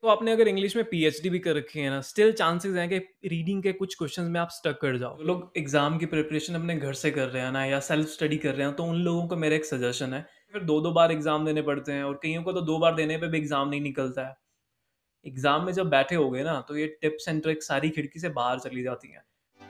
तो आपने अगर इंग्लिश में पीएचडी भी कर रखी है ना, स्टिल चांसेस हैं कि रीडिंग के कुछ क्वेश्चंस में आप स्टक कर जाओ। जो लोग एग्जाम की प्रिपरेशन अपने घर से कर रहे हैं ना या सेल्फ स्टडी कर रहे हैं, तो उन लोगों को मेरा एक सजेशन है, फिर 2-2 बार एग्जाम देने पड़ते हैं और कइयों को तो 2 बार देने पे भी एग्जाम नहीं निकलता है। एग्जाम में जब बैठे होगे ना, तो ये टिप्स एंड ट्रिक्स सारी खिड़की से बाहर चली जाती हैं।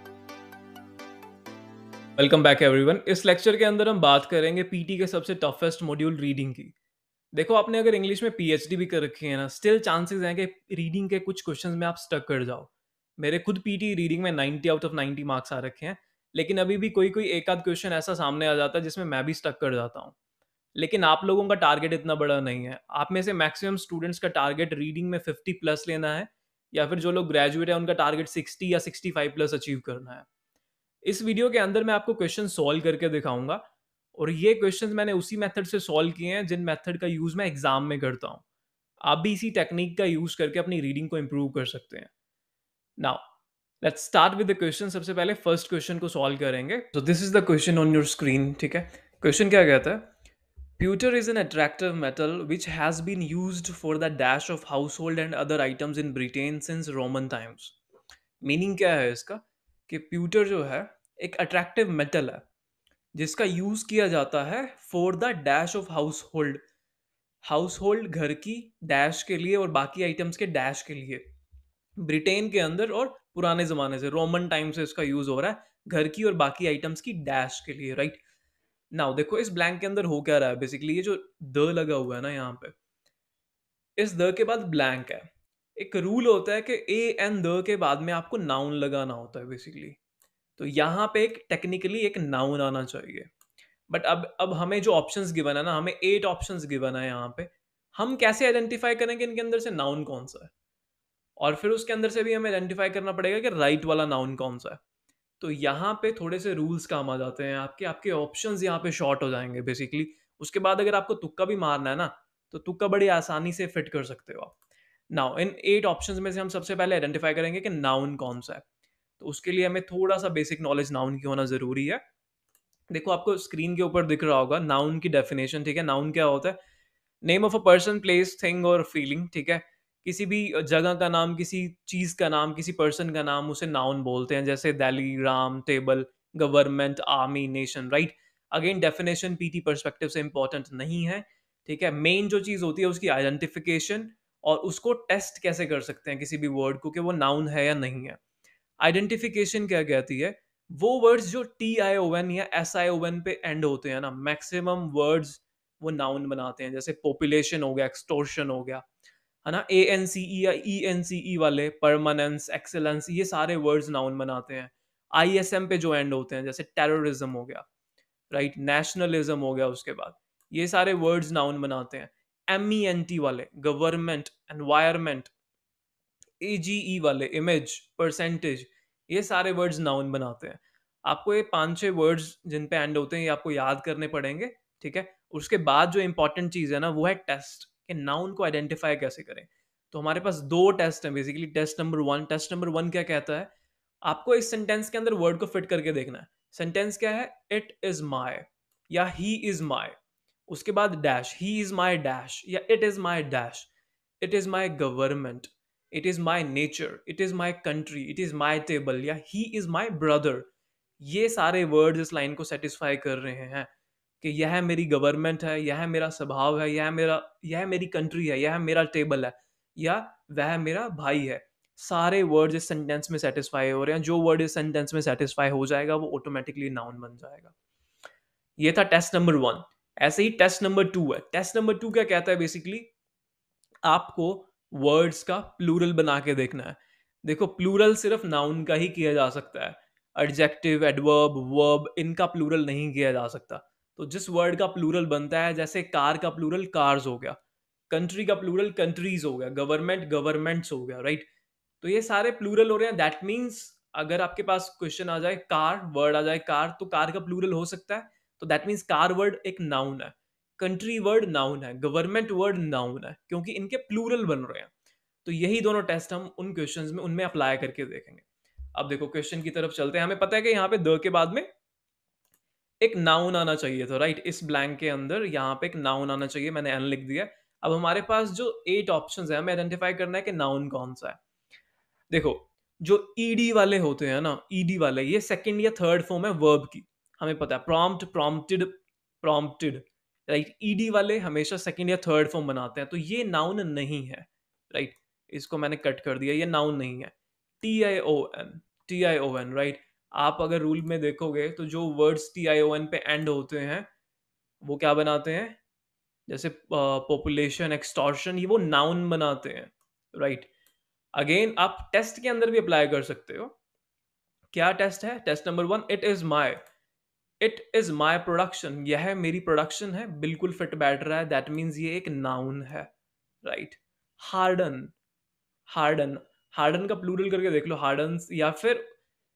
Welcome back everyone. इस लेक्चर के अंदर हम बात करेंगे पीटी के सबसे टफेस्ट मॉड्यूल रीडिंग की। देखो, आपने अगर इंग्लिश में पीएचडी भी कर रखी है ना, स्टिल चांसेस हैं कि रीडिंग के कुछ क्वेश्चंस में आप स्टक कर जाओ। मेरे खुद पीटी रीडिंग में 90 आउट ऑफ 90 मार्क्स आ रखे हैं, लेकिन अभी भी कोई कोई एक आध क्वेश्चन ऐसा सामने आ जाता है जिसमें मैं भी स्टक कर जाता हूँ। लेकिन आप लोगों का टारगेट इतना बड़ा नहीं है। आप में से मैक्सिमम स्टूडेंट्स का टारगेट रीडिंग में 50 प्लस लेना है, या फिर जो लोग ग्रेजुएट है उनका टारगेट 60 या 65 प्लस अचीव करना है। इस वीडियो के अंदर मैं आपको क्वेश्चन सॉल्व करके दिखाऊंगा, और ये क्वेश्चंस मैंने उसी मेथड से सॉल्व किए हैं जिन मेथड का यूज मैं एग्जाम में करता हूँ। आप भी इसी टेक्निक का यूज करके अपनी रीडिंग को इंप्रूव कर सकते हैं। Now let's start with the question. सबसे पहले फर्स्ट क्वेश्चन को सॉल्व करेंगे। तो this is the question on your screen. ठीक है, क्वेश्चन क्या कहता है? Pewter is an attractive metal which has been used for the dash of household and other items in Britain since Roman times. Meaning क्या है इसका? कि pewter जो है एक अट्रैक्टिव मेटल है जिसका यूज किया जाता है for the dash of household. Household घर की डैश के लिए और बाकी आइटम्स के डैश के लिए, ब्रिटेन के अंदर और पुराने जमाने से रोमन टाइम से इसका यूज हो रहा है घर की और बाकी आइटम्स की डैश के लिए। राइट नाउ देखो, इस ब्लैंक के अंदर हो क्या रहा है। बेसिकली ये जो द लगा हुआ है ना यहाँ पे, इस द के बाद ब्लैंक है। एक रूल होता है कि ए एंड द के बाद में आपको नाउन लगाना होता है बेसिकली। तो यहाँ पे एक टेक्निकली एक नाउन आना चाहिए। बट अब हमें जो ऑप्शंस गिवन है ना, हमें 8 ऑप्शंस गिवन है यहाँ पे। हम कैसे आइडेंटिफाई करेंगे इनके अंदर से नाउन कौन सा है, और फिर उसके अंदर से भी हमें आइडेंटिफाई करना पड़ेगा कि राइट वाला नाउन कौन सा है। तो यहाँ पे थोड़े से रूल्स काम आ जाते हैं आपके आपके ऑप्शंस यहाँ पे शॉर्ट हो जाएंगे बेसिकली। उसके बाद अगर आपको तुक्का भी मारना है ना, तो तुक्का बड़ी आसानी से फिट कर सकते हो आप। नाउ इन 8 ऑप्शंस में से हम सबसे पहले आइडेंटिफाई करेंगे कि नाउन कौन सा है। तो उसके लिए हमें थोड़ा सा बेसिक नॉलेज नाउन की होना जरूरी है। देखो, आपको स्क्रीन के ऊपर दिख रहा होगा नाउन की डेफिनेशन। ठीक है, नाउन क्या होता है? Name of a person, place, thing और फीलिंग। ठीक है, किसी भी जगह का नाम, किसी चीज का नाम, किसी पर्सन का नाम, उसे नाउन बोलते हैं। जैसे Delhi, Ram, table, government, army, nation. Right, again definition PT perspective से इंपॉर्टेंट नहीं है। ठीक है, मेन जो चीज होती है उसकी आइडेंटिफिकेशन, और उसको टेस्ट कैसे कर सकते हैं किसी भी वर्ड को कि वो नाउन है या नहीं है। आइडेंटिफिकेशन क्या कहती है? वो वर्ड्स जो टी आई ओ एन या एस आई ओ एन पे एंड होते हैं ना, मैक्सिमम वर्ड्स वो नाउन बनाते हैं। जैसे पॉपुलेशन हो गया, एक्सटोर्शन हो गया, है ना, ए एन सी ई या ई एन सी ई वाले, परमानेंस, एक्सेलेंस, ये सारे वर्ड्स नाउन बनाते हैं। आई एस एम पे जो एंड होते हैं, जैसे टेररिज्म हो गया, राइट, नेशनलिज्म हो गया, उसके बाद ये सारे वर्ड्स नाउन बनाते हैं। एम ई एन टी वाले, गवर्नमेंट, एनवायरमेंट, एजीई वाले, इमेज, परसेंटेज, ये सारे वर्ड्स नाउन बनाते हैं। आपको ये 5-6 वर्ड्स जिन पे एंड होते हैं ये आपको याद करने पड़ेंगे। ठीक है, उसके बाद जो इंपॉर्टेंट चीज है ना, वो है टेस्ट, कि नाउन को आइडेंटिफाई कैसे करें। तो हमारे पास 2 टेस्ट हैं basically. Test number 1, test number 1 क्या कहता है? आपको इस सेंटेंस के अंदर वर्ड को फिट करके देखना है। सेंटेंस क्या है? इट इज माई या ही इज माई, उसके बाद dash, he is my dash या it is my dash, it is my government, it is my nature, it is my country, it is my table या he is my brother. ये सारे words इस line को satisfy कर रहे हैं कि यह मेरी गवर्नमेंट है, यह मेरा स्वभाव है, यह मेरी कंट्री है, यह मेरा टेबल है, या वह मेरा भाई है। सारे वर्ड्स इस सेंटेंस में सेटिस्फाई हो रहे हैं। जो वर्ड इस सेंटेंस में सेटिस्फाई हो जाएगा वो ऑटोमेटिकली नाउन बन जाएगा। ये था टेस्ट नंबर 1। ऐसे ही टेस्ट नंबर 2 है। टेस्ट नंबर 2 क्या कहता है? बेसिकली आपको वर्ड्स का प्लूरल बना के देखना है। देखो, प्लूरल सिर्फ नाउन का ही किया जा सकता है। एडजेक्टिव, एडवर्ब, वर्ब, इनका प्लूरल नहीं किया जा सकता। तो जिस वर्ड का प्लूरल बनता है, जैसे कार का प्लूरल कार्स हो गया, कंट्री का प्लूरल कंट्रीज हो गया, गवर्नमेंट गवर्नमेंट्स हो गया, राइट। तो ये सारे प्लूरल हो रहे हैं। दैट मीन्स अगर आपके पास क्वेश्चन आ जाए कार, वर्ड आ जाए कार, तो कार का प्लूरल हो सकता है। तो दैट मीन्स कार वर्ड एक नाउन है, कंट्री वर्ड नाउन है, गवर्नमेंट वर्ड नाउन है, क्योंकि इनके प्लूरल बन रहे हैं। तो यही दोनों टेस्ट हम उन क्वेश्चंस में उनमें अप्लाई करके देखेंगे। अब देखो, क्वेश्चन की तरफ चलते हैं। हमें पता है कि यहाँ पे द के बाद में एक नाउन आना चाहिए था, राइट। इस ब्लैंक के अंदर यहाँ पे एक नाउन आना चाहिए। मैंने एन लिख दिया। अब हमारे पास जो 8 ऑप्शंस हैं, हमें आइडेंटिफाई करना है कि नाउन कौन सा है। देखो, जो ईडी वाले होते हैं ना, ईडी वाले, ये सेकंड या थर्ड फॉर्म है वर्ब की। हमें पता है prompt, prompted, prompted, right? E D वाले हमेशा सेकंड या थर्ड फॉर्म बनाते हैं, तो ये नाउन नहीं है, राइट? इसको मैंने कट कर दिया, ये नाउन नहीं है। T I O N, T I O N, right? आप अगर रूल में देखोगे तो जो words T I O N पे एंड होते हैं, वो क्या बनाते हैं? जैसे पॉपुलेशन, एक्सटॉर्शन, ये वो नाउन बनाते हैं, राइट? अगेन आप टेस्ट के अंदर भी अप्लाई कर सकते हो। क्या टेस्ट है? Test number 1, it is my production, यह मेरी प्रोडक्शन है, बिल्कुल फिट बैठ रहा है, दैट मीन्स ये एक नाउन है, राइट? हार्डन, हार्डन, हार्डन का प्लूरल करके देख लो, हार्डन्स, या फिर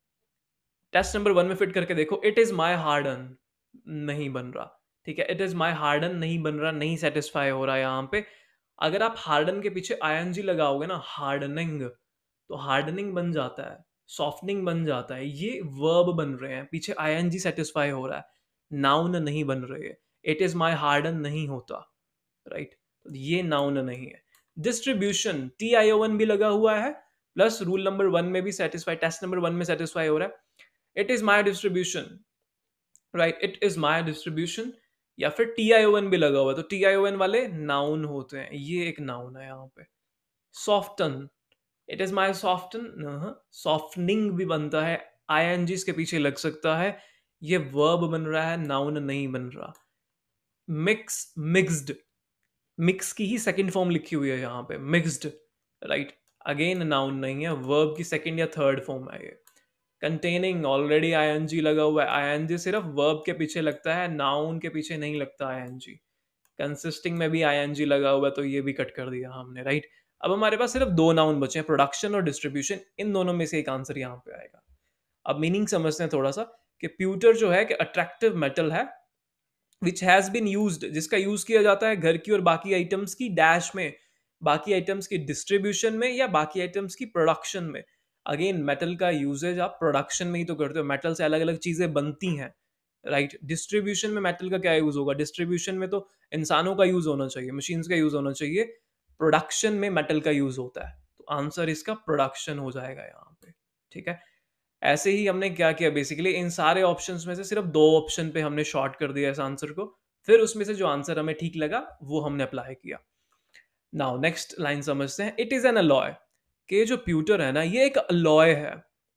टेस्ट नंबर 1 में फिट करके देखो, इट इज माय हार्डन, नहीं बन रहा, ठीक है? इट इज माय हार्डन नहीं बन रहा, नहीं सेटिस्फाई हो रहा है यहाँ पे। अगर आप हार्डन के पीछे आईएनजी लगाओगे ना, हार्डनिंग, तो हार्डनिंग बन जाता है, सॉफ्टनिंग बन जाता है, ये वर्ब बन रहे हैं, पीछे आईएनजी सेटिस्फाई हो रहा है, नाउन नहीं बन रहे हैं। इट इज माय हार्डन नहीं होता, राइट? तो ये नाउन नहीं है। Distribution, T I O N भी लगा हुआ है, प्लस रूल नंबर 1 में भी सेटिस्फाई, टेस्ट नंबर 1 में सेटिस्फाई हो रहा है। It is my distribution, right? It is my distribution, या फिर टी आई ओ एन भी लगा हुआ है, तो टी आई ओ एन वाले नाउन होते हैं, ये एक नाउन है यहाँ पे। Soften, it is my soften, softening भी बनता है, आईएनजी के पीछे लग सकता है, ये वर्ब बन रहा है, नाउन नहीं बन रहा। मिक्स, मिक्स्ड, मिक्स की ही सेकंड फॉर्म लिखी हुई है यहाँ पे, मिक्स्ड, राइट? अगेन नाउन नहीं है, वर्ब की सेकंड या थर्ड फॉर्म है ये। कंटेनिंग, ऑलरेडी आईएनजी लगा हुआ है, आईएनजी सिर्फ वर्ब के पीछे लगता है, नाउन के पीछे नहीं लगता आईएनजी। कंसिस्टिंग में भी आईएनजी लगा हुआ है, तो ये भी कट कर दिया हमने, राइट? अब हमारे पास सिर्फ 2 नाउन बचे हैं, प्रोडक्शन और डिस्ट्रीब्यूशन, इन दोनों में से एक आंसर यहाँ पे आएगा। अब मीनिंग समझते हैं थोड़ा सा, कि प्यूटर जो है कि अट्रैक्टिव मेटल है, विच हैज बीन यूज्ड, जिसका यूज किया जाता है घर की और बाकी आइटम्स की डैश में, बाकी आइटम्स की डिस्ट्रीब्यूशन में, या बाकी आइटम्स की प्रोडक्शन में। अगेन मेटल का यूजेज आप प्रोडक्शन में ही तो करते हो, मेटल से अलग अलग चीजें बनती हैं, राइट? डिस्ट्रीब्यूशन में मेटल का क्या यूज होगा? डिस्ट्रीब्यूशन में तो इंसानों का यूज होना चाहिए, मशीन्स का यूज होना चाहिए, प्रोडक्शन में मेटल का यूज होता है, तो आंसर इसका प्रोडक्शन हो जाएगा यहाँ पे, ठीक है? ऐसे ही हमने क्या किया, बेसिकली इन सारे ऑप्शंस में से सिर्फ 2 ऑप्शन पे हमने शॉर्ट कर दिया इस आंसर को, फिर उसमें से जो आंसर हमें ठीक लगा वो हमने अप्लाई किया। नाउ नेक्स्ट लाइन समझते हैं, इट इज एन अलॉय, कि जो प्यूटर है ना, ये एक अलॉय है,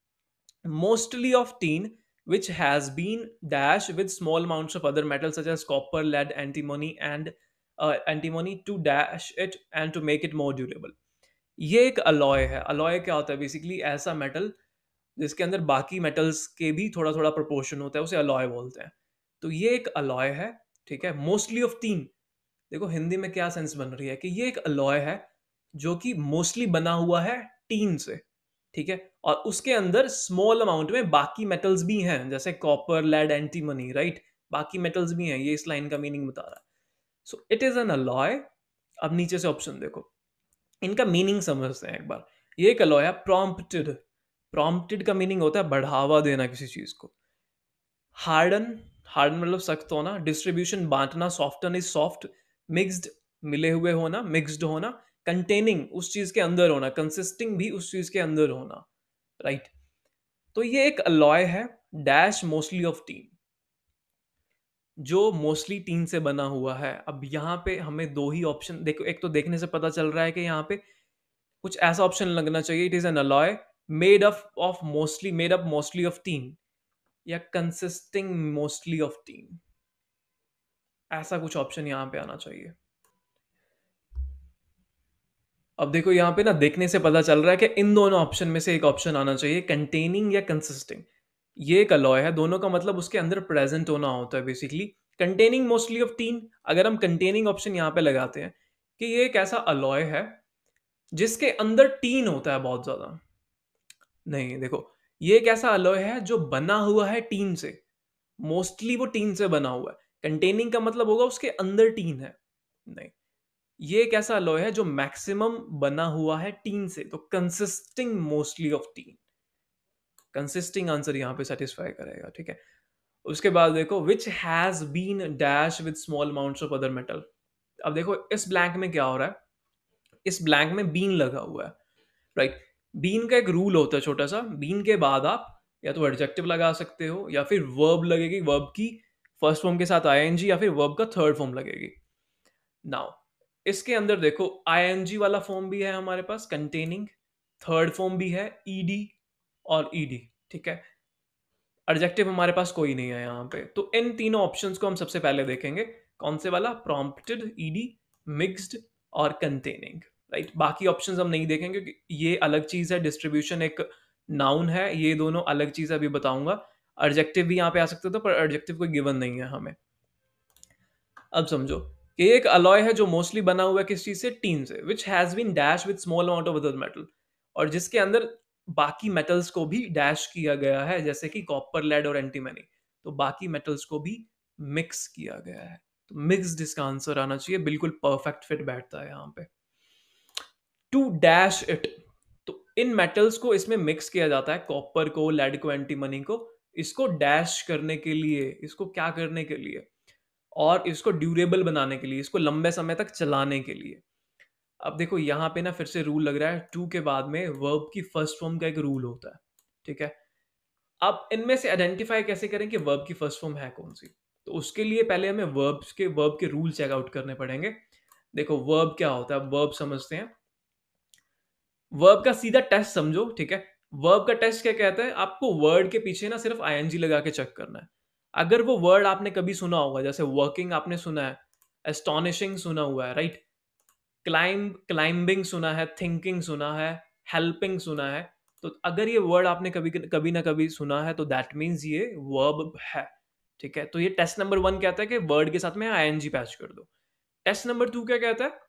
mostly of tin, which has been dashed with small amounts of other metals such as copper, lead, antimony, and antimony to dash it and to make it more durable. ये एक alloy है। Alloy क्या होता है? Basically ऐसा metal जिसके अंदर बाकी मेटल्स के भी थोड़ा थोड़ा प्रोपोर्शन होता है, उसे अलॉय बोलते हैं। तो ये एक अलॉय है, ठीक है? मोस्टली ऑफ तीन, देखो हिंदी में क्या सेंस बन रही है कि ये एक अलॉय है जो कि मोस्टली बना हुआ है टीन से, ठीक है? और उसके अंदर स्मॉल अमाउंट में बाकी मेटल्स भी हैं, जैसे कॉपर, लेड, एंटीमनी, राइट? बाकी मेटल्स भी हैं, ये इस लाइन का मीनिंग बता रहा है। So it is an alloy. अब नीचे से ऑप्शन देखो, इनका मीनिंग समझते हैं एक बार। ये एक अलॉय है, प्रॉम्प्टेड। प्रॉम्प्टेड का मीनिंग होता है बढ़ावा देना किसी चीज को। हार्डन, हार्डन मतलब सख्त होना। डिस्ट्रीब्यूशन, बांटना, सॉफ्टन इज सॉफ्ट। मिक्स्ड, मिले हुए होना, मिक्स्ड होना। कंटेनिंग, उस चीज के अंदर होना। कंसिस्टिंग भी उस चीज के अंदर होना, राइट? तो ये एक अलॉय है, डैश मोस्टली ऑफ टीन, जो मोस्टली टीन से बना हुआ है। अब यहाँ पे हमें दो ही ऑप्शन देखो, एक तो देखने से पता चल रहा है कि यहाँ पे कुछ ऐसा ऑप्शन लगना चाहिए, it is an alloy made up mostly of tin, या कंसिस्टिंग मोस्टली ऑफ टीन, ऐसा कुछ ऑप्शन यहाँ पे आना चाहिए। अब देखो यहाँ पे ना, देखने से पता चल रहा है कि इन दोनों ऑप्शन में से एक ऑप्शन आना चाहिए, कंटेनिंग या कंसिस्टिंग। ये एक अलॉय है, दोनों का मतलब उसके अंदर प्रेजेंट होना होता है basically. Containing mostly of tin, अगर हम कंटेनिंग ऑप्शन यहाँ पे लगाते हैं कि ये एक ऐसा अलॉय है जिसके अंदर टीन होता है बहुत ज्यादा। नहीं, देखो, ये एक ऐसा अलॉय है जो बना हुआ है टीन से, मोस्टली वो टीन से बना हुआ है। कंटेनिंग का मतलब होगा उसके अंदर टीन है। नहीं, ये एक ऐसा अलॉय है जो मैक्सिमम बना हुआ है टीन से, तो consisting mostly of tin, consisting answer यहां पे सेटिस्फाई करेगा, ठीक है? उसके बाद देखो, which has been dash with small amounts of other metal, अब देखो इस ब्लैंक में क्या हो रहा है, इस ब्लैंक में बीन लगा हुआ है, राइट? बीन का एक रूल होता है छोटा सा, बीन के बाद आप या तो एडजेक्टिव लगा सकते हो या फिर वर्ब लगेगी, वर्ब की फर्स्ट फॉर्म के साथ आईएनजी या फिर वर्ब का थर्ड फॉर्म लगेगी। नाउ इसके अंदर देखो आईएनजी वाला फॉर्म भी है हमारे पास कंटेनिंग, थर्ड फॉर्म भी है ईडी और ईडी, ठीक है? एडजेक्टिव हमारे पास कोई नहीं है यहाँ पे, तो इन तीनों ऑप्शंस को हम सबसे पहले देखेंगे। कौन से वाला? प्रॉम्प्टेड, ईडी, मिक्स्ड और कंटेनिंग, राइट? बाकी ऑप्शंस हम नहीं देखेंगे क्योंकि ये अलग चीज है, डिस्ट्रीब्यूशन एक नाउन है, ये दोनों अलग चीज है, अभी बताऊंगा। एडजेक्टिव भी यहाँ पे आ सकते थे पर एडजेक्टिव कोई गिवन नहीं है हमें। अब समझो कि ये एक अलॉय है जो मोस्टली बना हुआ है किस चीज से? टीन से, which has been dash with small amount of other metal, और जिसके अंदर बाकी मेटल्स को भी डैश किया गया है, जैसे कि कॉपर, लेड और एंटीमनी। तो बाकी मेटल्स को भी मिक्स किया गया है, तो मिक्स्ड इसका आंसर आना चाहिए, बिल्कुल परफेक्ट फिट बैठता है यहाँ पे। टू डैश इट, तो इन मेटल्स को इसमें मिक्स किया जाता है, कॉपर को, लेड को, एंटीमनी को, इसको डैश करने के लिए, इसको क्या करने के लिए? और इसको ड्यूरेबल बनाने के लिए, इसको लंबे समय तक चलाने के लिए। अब देखो यहाँ पे ना फिर से रूल लग रहा है, टू के बाद में वर्ब की फर्स्ट फॉर्म का एक रूल होता है, ठीक है? अब इनमें से आइडेंटिफाई कैसे करें कि वर्ब की फर्स्ट फॉर्म है कौन सी? तो उसके लिए पहले हमें वर्ब के रूल चेकआउट करने पड़ेंगे। देखो वर्ब क्या होता है, वर्ब समझते हैं। वर्ब का सीधा टेस्ट समझो, ठीक है? वर्ब का टेस्ट क्या कहता है? आपको वर्ड के पीछे ना सिर्फ आईएनजी लगा के चेक करना है। अगर वो वर्ड आपने कभी सुना होगा, जैसे वर्किंग आपने सुना है, एस्टोनिशिंग सुना हुआ है, राइट? क्लाइंबिंग सुना है, थिंकिंग सुना है, हेल्पिंग सुना है, तो अगर ये वर्ड आपने कभी कभी ना कभी सुना है तो दैट मीन्स ये वर्ब है, ठीक है? तो ये टेस्ट नंबर 1 कहता है कि वर्ड के साथ में आईएनजी पैच कर दो। टेस्ट नंबर 2 क्या कहता है?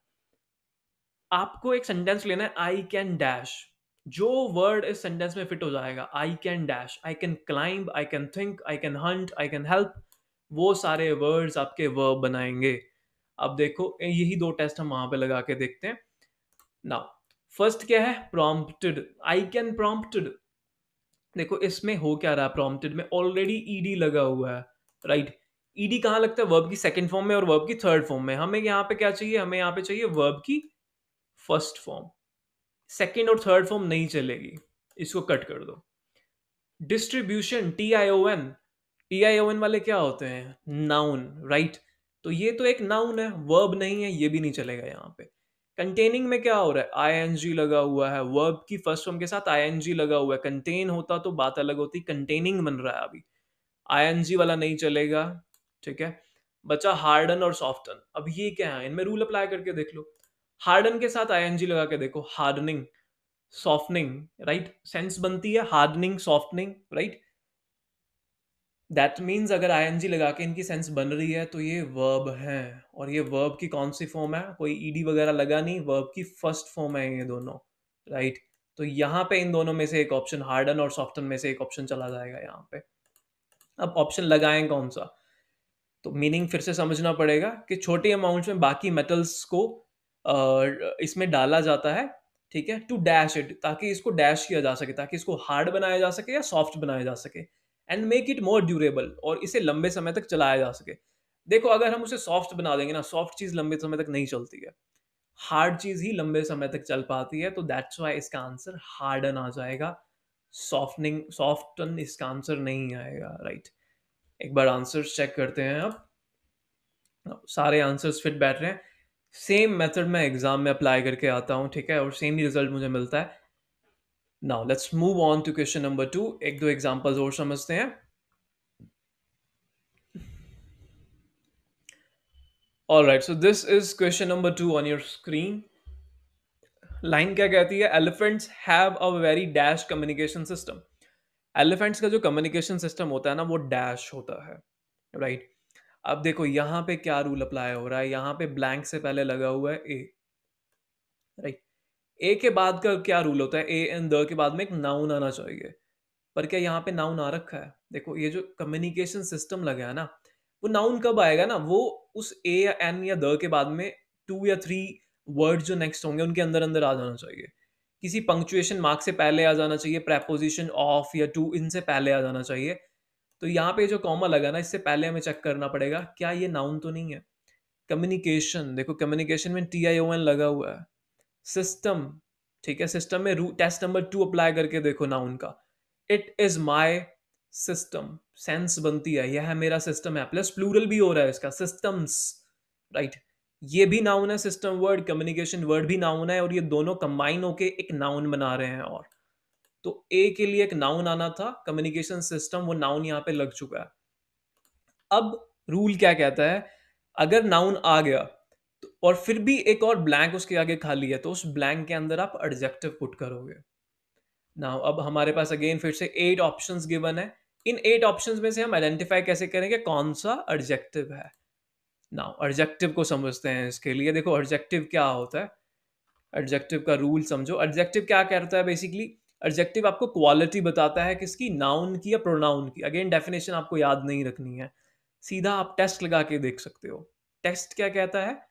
आपको एक सेंटेंस लेना है, आई कैन डैश, जो वर्ड इस सेंटेंस में फिट हो जाएगा, I can dash, I can climb, I can think, I can hunt, I can help, वो सारे वर्ड्स आपके वर्ब बनाएंगे। अब देखो यही दो टेस्ट हम वहां पे लगा के देखते हैं। नाउ फर्स्ट क्या है? Prompted, I can prompted. देखो इसमें हो क्या रहा है, प्रॉम्प्टेड में ऑलरेडी ईडी लगा हुआ है, राइट? ईडी कहाँ लगता है? वर्ब की सेकंड फॉर्म में और वर्ब की थर्ड फॉर्म में। हमें यहाँ पे क्या चाहिए? हमें यहाँ पे चाहिए वर्ब की फर्स्ट फॉर्म, सेकंड और थर्ड फॉर्म नहीं चलेगी, इसको कट कर दो। Distribution, T I O N वाले क्या होते हैं? Noun, right? तो ये तो एक नाउन है, वर्ब नहीं है, ये भी नहीं चलेगा यहाँ पे। कंटेनिंग में क्या हो रहा है? आईएनजी लगा हुआ है, वर्ब की फर्स्ट फॉर्म के साथ आईएनजी लगा हुआ है। कंटेन होता तो बात अलग होती, कंटेनिंग बन रहा है अभी, आईएनजी वाला नहीं चलेगा, ठीक है? बचा हार्डन और सॉफ्टन। अब ये क्या है? इनमें रूल अप्लाई करके देख लो। हार्डन के साथ आईएनजी लगा के देखो, हार्डनिंग, सॉफ्टनिंग, राइट? सेंस बनती है hardening, softening, right? That means अगर आईएनजी लगा के इनकी सेंस बन रही है तो ये वर्ब है, और ये वर्ब की कौन सी फॉर्म है? कोई ईडी वगैरह लगा नहीं, वर्ब की फर्स्ट फॉर्म है ये दोनों, राइट? तो यहाँ पे इन दोनों में से एक ऑप्शन, हार्डन और सॉफ्टन में से एक ऑप्शन चला जाएगा यहाँ पे। अब ऑप्शन लगाएं कौन सा? तो मीनिंग फिर से समझना पड़ेगा कि छोटी अमाउंट्स में बाकी मेटल्स को इसमें डाला जाता है, ठीक है? टू डैश इट, ताकि इसको डैश किया जा सके, ताकि इसको हार्ड बनाया जा सके या सॉफ्ट बनाया जा सके, and make it more durable, और इसे लंबे समय तक चलाया जा सके। देखो अगर हम उसे सॉफ्ट बना देंगे ना, सॉफ्ट चीज लंबे समय तक नहीं चलती है, हार्ड चीज ही लंबे समय तक चल पाती है, तो दैट्स वाई इसका आंसर हार्डन आ जाएगा। सॉफ्टन इसका आंसर नहीं आएगा, राइट? एक बार आंसर्स चेक करते हैं अब। सारे आंसर्स फिट बैठ रहे हैं, सेम मेथड मैं एग्जाम में अप्लाई करके आता हूँ, ठीक है? और सेम ही रिजल्ट मुझे मिलता है। Now let's move on to question number 2। एक दो एग्जांपल्स और समझते हैं। All right, so this is question number 2 on your screen. Line क्या कहती है? Elephants have a very dash communication system. Elephants का जो कम्युनिकेशन सिस्टम होता है ना, वो डैश होता है, राइट? अब देखो यहाँ पे क्या रूल अप्लाई हो रहा है, यहाँ पे ब्लैंक से पहले लगा हुआ है ए, राइट? ए के बाद का क्या रूल होता है? ए एंड द के बाद में एक नाउन आना चाहिए, पर क्या यहाँ पे नाउन आ रखा है? देखो ये जो कम्युनिकेशन सिस्टम लगा है ना, वो नाउन कब आएगा ना? वो उस ए या एन या द के बाद में टू या थ्री वर्ड जो नेक्स्ट होंगे उनके अंदर अंदर आ जाना चाहिए, किसी पंक्चुएशन मार्क से पहले आ जाना चाहिए, प्रेपोजिशन ऑफ या टू इनसे पहले आ जाना चाहिए। तो यहाँ पे जो कॉमा लगा ना, इससे पहले हमें चेक करना पड़ेगा क्या ये नाउन तो नहीं है। कम्युनिकेशन, देखो कम्युनिकेशन में TION लगा हुआ है। सिस्टम, ठीक है, सिस्टम में टेस्ट नंबर 2 अप्लाई करके देखो नाउन का। It is my system, sense बनती है, यह मेरा सिस्टम है, प्लस प्लूरल भी हो रहा है इसका, सिस्टम्स, राइट। ये भी नाउन है, सिस्टम वर्ड, कम्युनिकेशन वर्ड भी नाउन है, और ये दोनों कंबाइन होके एक नाउन बना रहे हैं। और तो ए के लिए एक नाउन आना था, कम्युनिकेशन सिस्टम, वो नाउन यहाँ पे लग चुका है। अब रूल क्या कहता है, अगर नाउन आ गया और फिर भी एक और ब्लैंक उसके आगे खाली है, तो उस ब्लैंक के अंदर आप एडजेक्टिव पुट करोगे। नाउ अब हमारे पास अगेन फिर से 8 ऑप्शंस गिवन है। इन 8 ऑप्शंस में से हम आइडेंटिफाई कैसे करेंगे कौन सा एडजेक्टिव है। नाउ एडजेक्टिव को समझते हैं। इसके लिए देखो एडजेक्टिव क्या होता है, एडजेक्टिव का रूल समझो। एडजेक्टिव क्या करता है बेसिकली, एडजेक्टिव आपको क्वालिटी बताता है, किसकी, नाउन की या प्रोनाउन की। अगेन डेफिनेशन आपको याद नहीं रखनी है, सीधा आप टेस्ट लगा के देख सकते हो। टेस्ट क्या कहता है,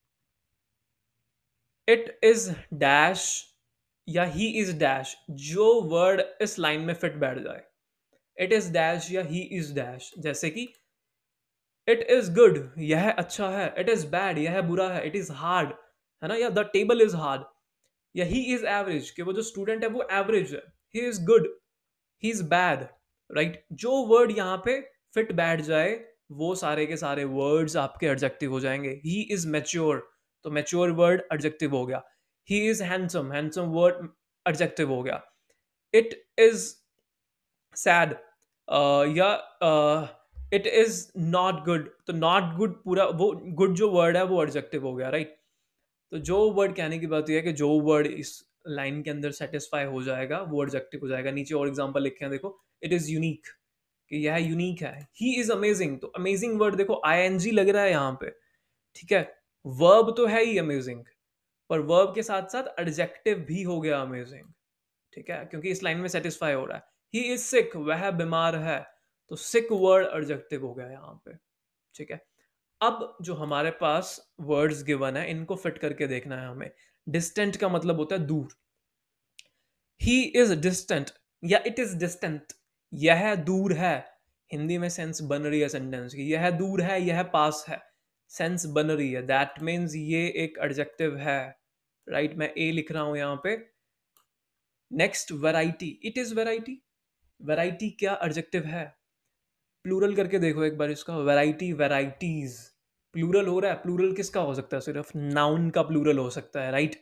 इट इज डैश या ही इज डैश, जो वर्ड इस लाइन में फिट बैठ जाए। इट इज डैश या ही इज डैश, जैसे कि इट इज गुड, यह अच्छा है। इट इज बैड, यह बुरा है। इट इज हार्ड, है ना, या द टेबल इज हार्ड। या ही इज एवरेज, कि वो जो स्टूडेंट है वो एवरेज है। He is good, he is bad, right. जो वर्ड यहाँ पे फिट बैठ जाए, वो सारे के सारे वर्ड्स आपके एडजेक्टिव हो जाएंगे। ही इज मैच्योर, तो मैच्योर वर्ड एडजेक्टिव हो गया। He is handsome, handsome word adjective हो गया। इट इज सैड, या इट इज नॉट गुड, तो नॉट गुड पूरा, वो गुड जो वर्ड है वो एडजेक्टिव हो गया, राइट। तो जो वर्ड कहने की बात यह है कि जो वर्ड इस लाइन के अंदर सेटिस्फाई हो जाएगा वो एडजेक्टिव हो जाएगा। नीचे और एग्जांपल लिखे हैं देखो, इट इज यूनिक, कि यह यूनिक है। ही इज अमेजिंग, तो अमेजिंग वर्ड देखो आईएनजी लग रहा है यहाँ पे, ठीक है। वर्ब तो है ही अमेजिंग, पर वर्ब के साथ साथ एडजेक्टिव भी हो गया अमेजिंग, ठीक है, क्योंकि इस लाइन में सेटिस्फाई हो रहा है। ही इज सिक, वह बीमार है, तो सिक वर्ड एडजेक्टिव हो गया यहाँ पे, ठीक है। अब जो हमारे पास वर्ड्स गिवन है, इनको फिट करके देखना है हमें। डिस्टेंट का मतलब होता है दूर। ही इज डिस्टेंट या इट इज डिस्टेंट, यह दूर है। हिंदी में सेंस बन रही है सेंटेंस की, यह दूर है, यह पास है, सेंस बन रही है। दैट मीन्स ये एक एडजेक्टिव है, राइट। मैं ए लिख रहा हूं यहां पे। Next, variety, it is variety. Variety क्या एडजेक्टिव है, प्लूरल करके देखो एक बार इसका, वैरायटी, वैराइटीज। प्लूरल हो रहा है, प्लूरल किसका हो सकता है, सिर्फ नाउन का प्लूरल हो सकता है, राइट।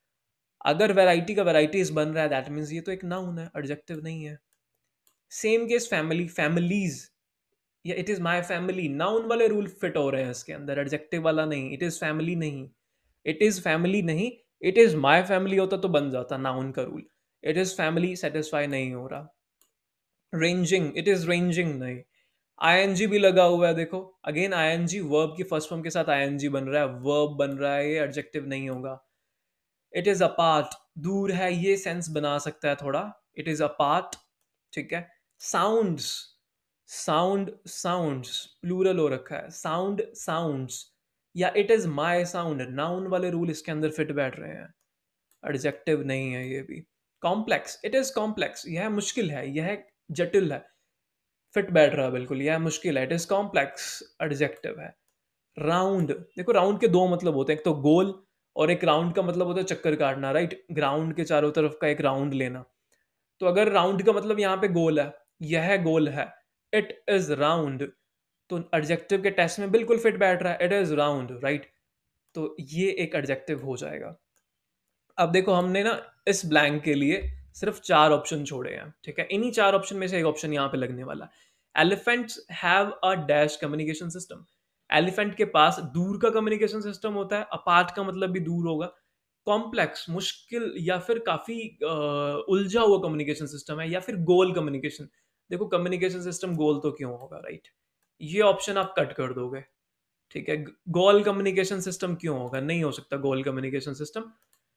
अगर वैरायटी का वैराइटीज बन रहा है, दैट मीन्स ये तो एक नाउन है, एडजेक्टिव नहीं है। सेम केस फैमिली, फैमिलीज, या it is my family, noun वाले रूल फिट हो रहे हैं इसके अंदर, एडजेक्टिव वाला नहीं। इट इज फैमिली नहीं, इट इज फैमिली नहीं, इट इज माय फैमिली होता तो बन जाता नाउन का rule. It is family satisfy नहीं हो रहा। रेंजिंग, इट इज रेंजिंग नहीं। आईएनजी भी लगा हुआ है देखो, अगेन आईएनजी वर्ब की फर्स्ट फॉर्म के साथ आईएनजी बन रहा है, वर्ब बन रहा है, ये एडजेक्टिव नहीं होगा। इट इज अपार्ट, दूर है, ये सेंस बना सकता है थोड़ा, इट इज अपार्ट, ठीक है। साउंड्स, साउंड, साउंड्स, प्लूरल हो रखा है, साउंड, साउंड्स, या it is my sound, noun वाले रूल इसके अंदर फिट बैठ रहे हैं, एडजेक्टिव नहीं है ये भी। कॉम्प्लेक्स, इट इज कॉम्प्लेक्स, यह मुश्किल है, यह जटिल है, फिट बैठ रहा है बिल्कुल, यह मुश्किल है, इट इज कॉम्प्लेक्स, एडजेक्टिव है। राउंड, देखो राउंड के दो मतलब होते हैं, एक तो गोल, और एक राउंड का मतलब होता है चक्कर काटना, राइट। ग्राउंड के चारों तरफ का एक राउंड लेना। तो अगर राउंड का मतलब यहाँ पे गोल है, यह गोल है, इट इज राउंड, तो एडजेक्टिव के टेस्ट में बिल्कुल फिट बैठ रहा है, इट इज राउंड, राइट। तो ये एक एडजेक्टिव हो जाएगा। अब देखो हमने ना इस ब्लैंक के लिए सिर्फ 4 ऑप्शन छोड़े हैं, ठीक है। इन्हीं 4 ऑप्शन में से एक ऑप्शन यहाँ पे लगने वाला है। Elephants have a dash communication system. Elephant के पास दूर का कम्युनिकेशन सिस्टम होता है, अपार्ट का मतलब भी दूर होगा। कॉम्प्लेक्स, मुश्किल या फिर काफी उलझा हुआ कम्युनिकेशन सिस्टम है, या फिर गोल कम्युनिकेशन। देखो कम्युनिकेशन सिस्टम गोल तो क्यों होगा, राइट। ये ऑप्शन आप कट कर दोगे, ठीक है। गोल कम्युनिकेशन सिस्टम क्यों होगा, नहीं हो सकता गोल कम्युनिकेशन सिस्टम।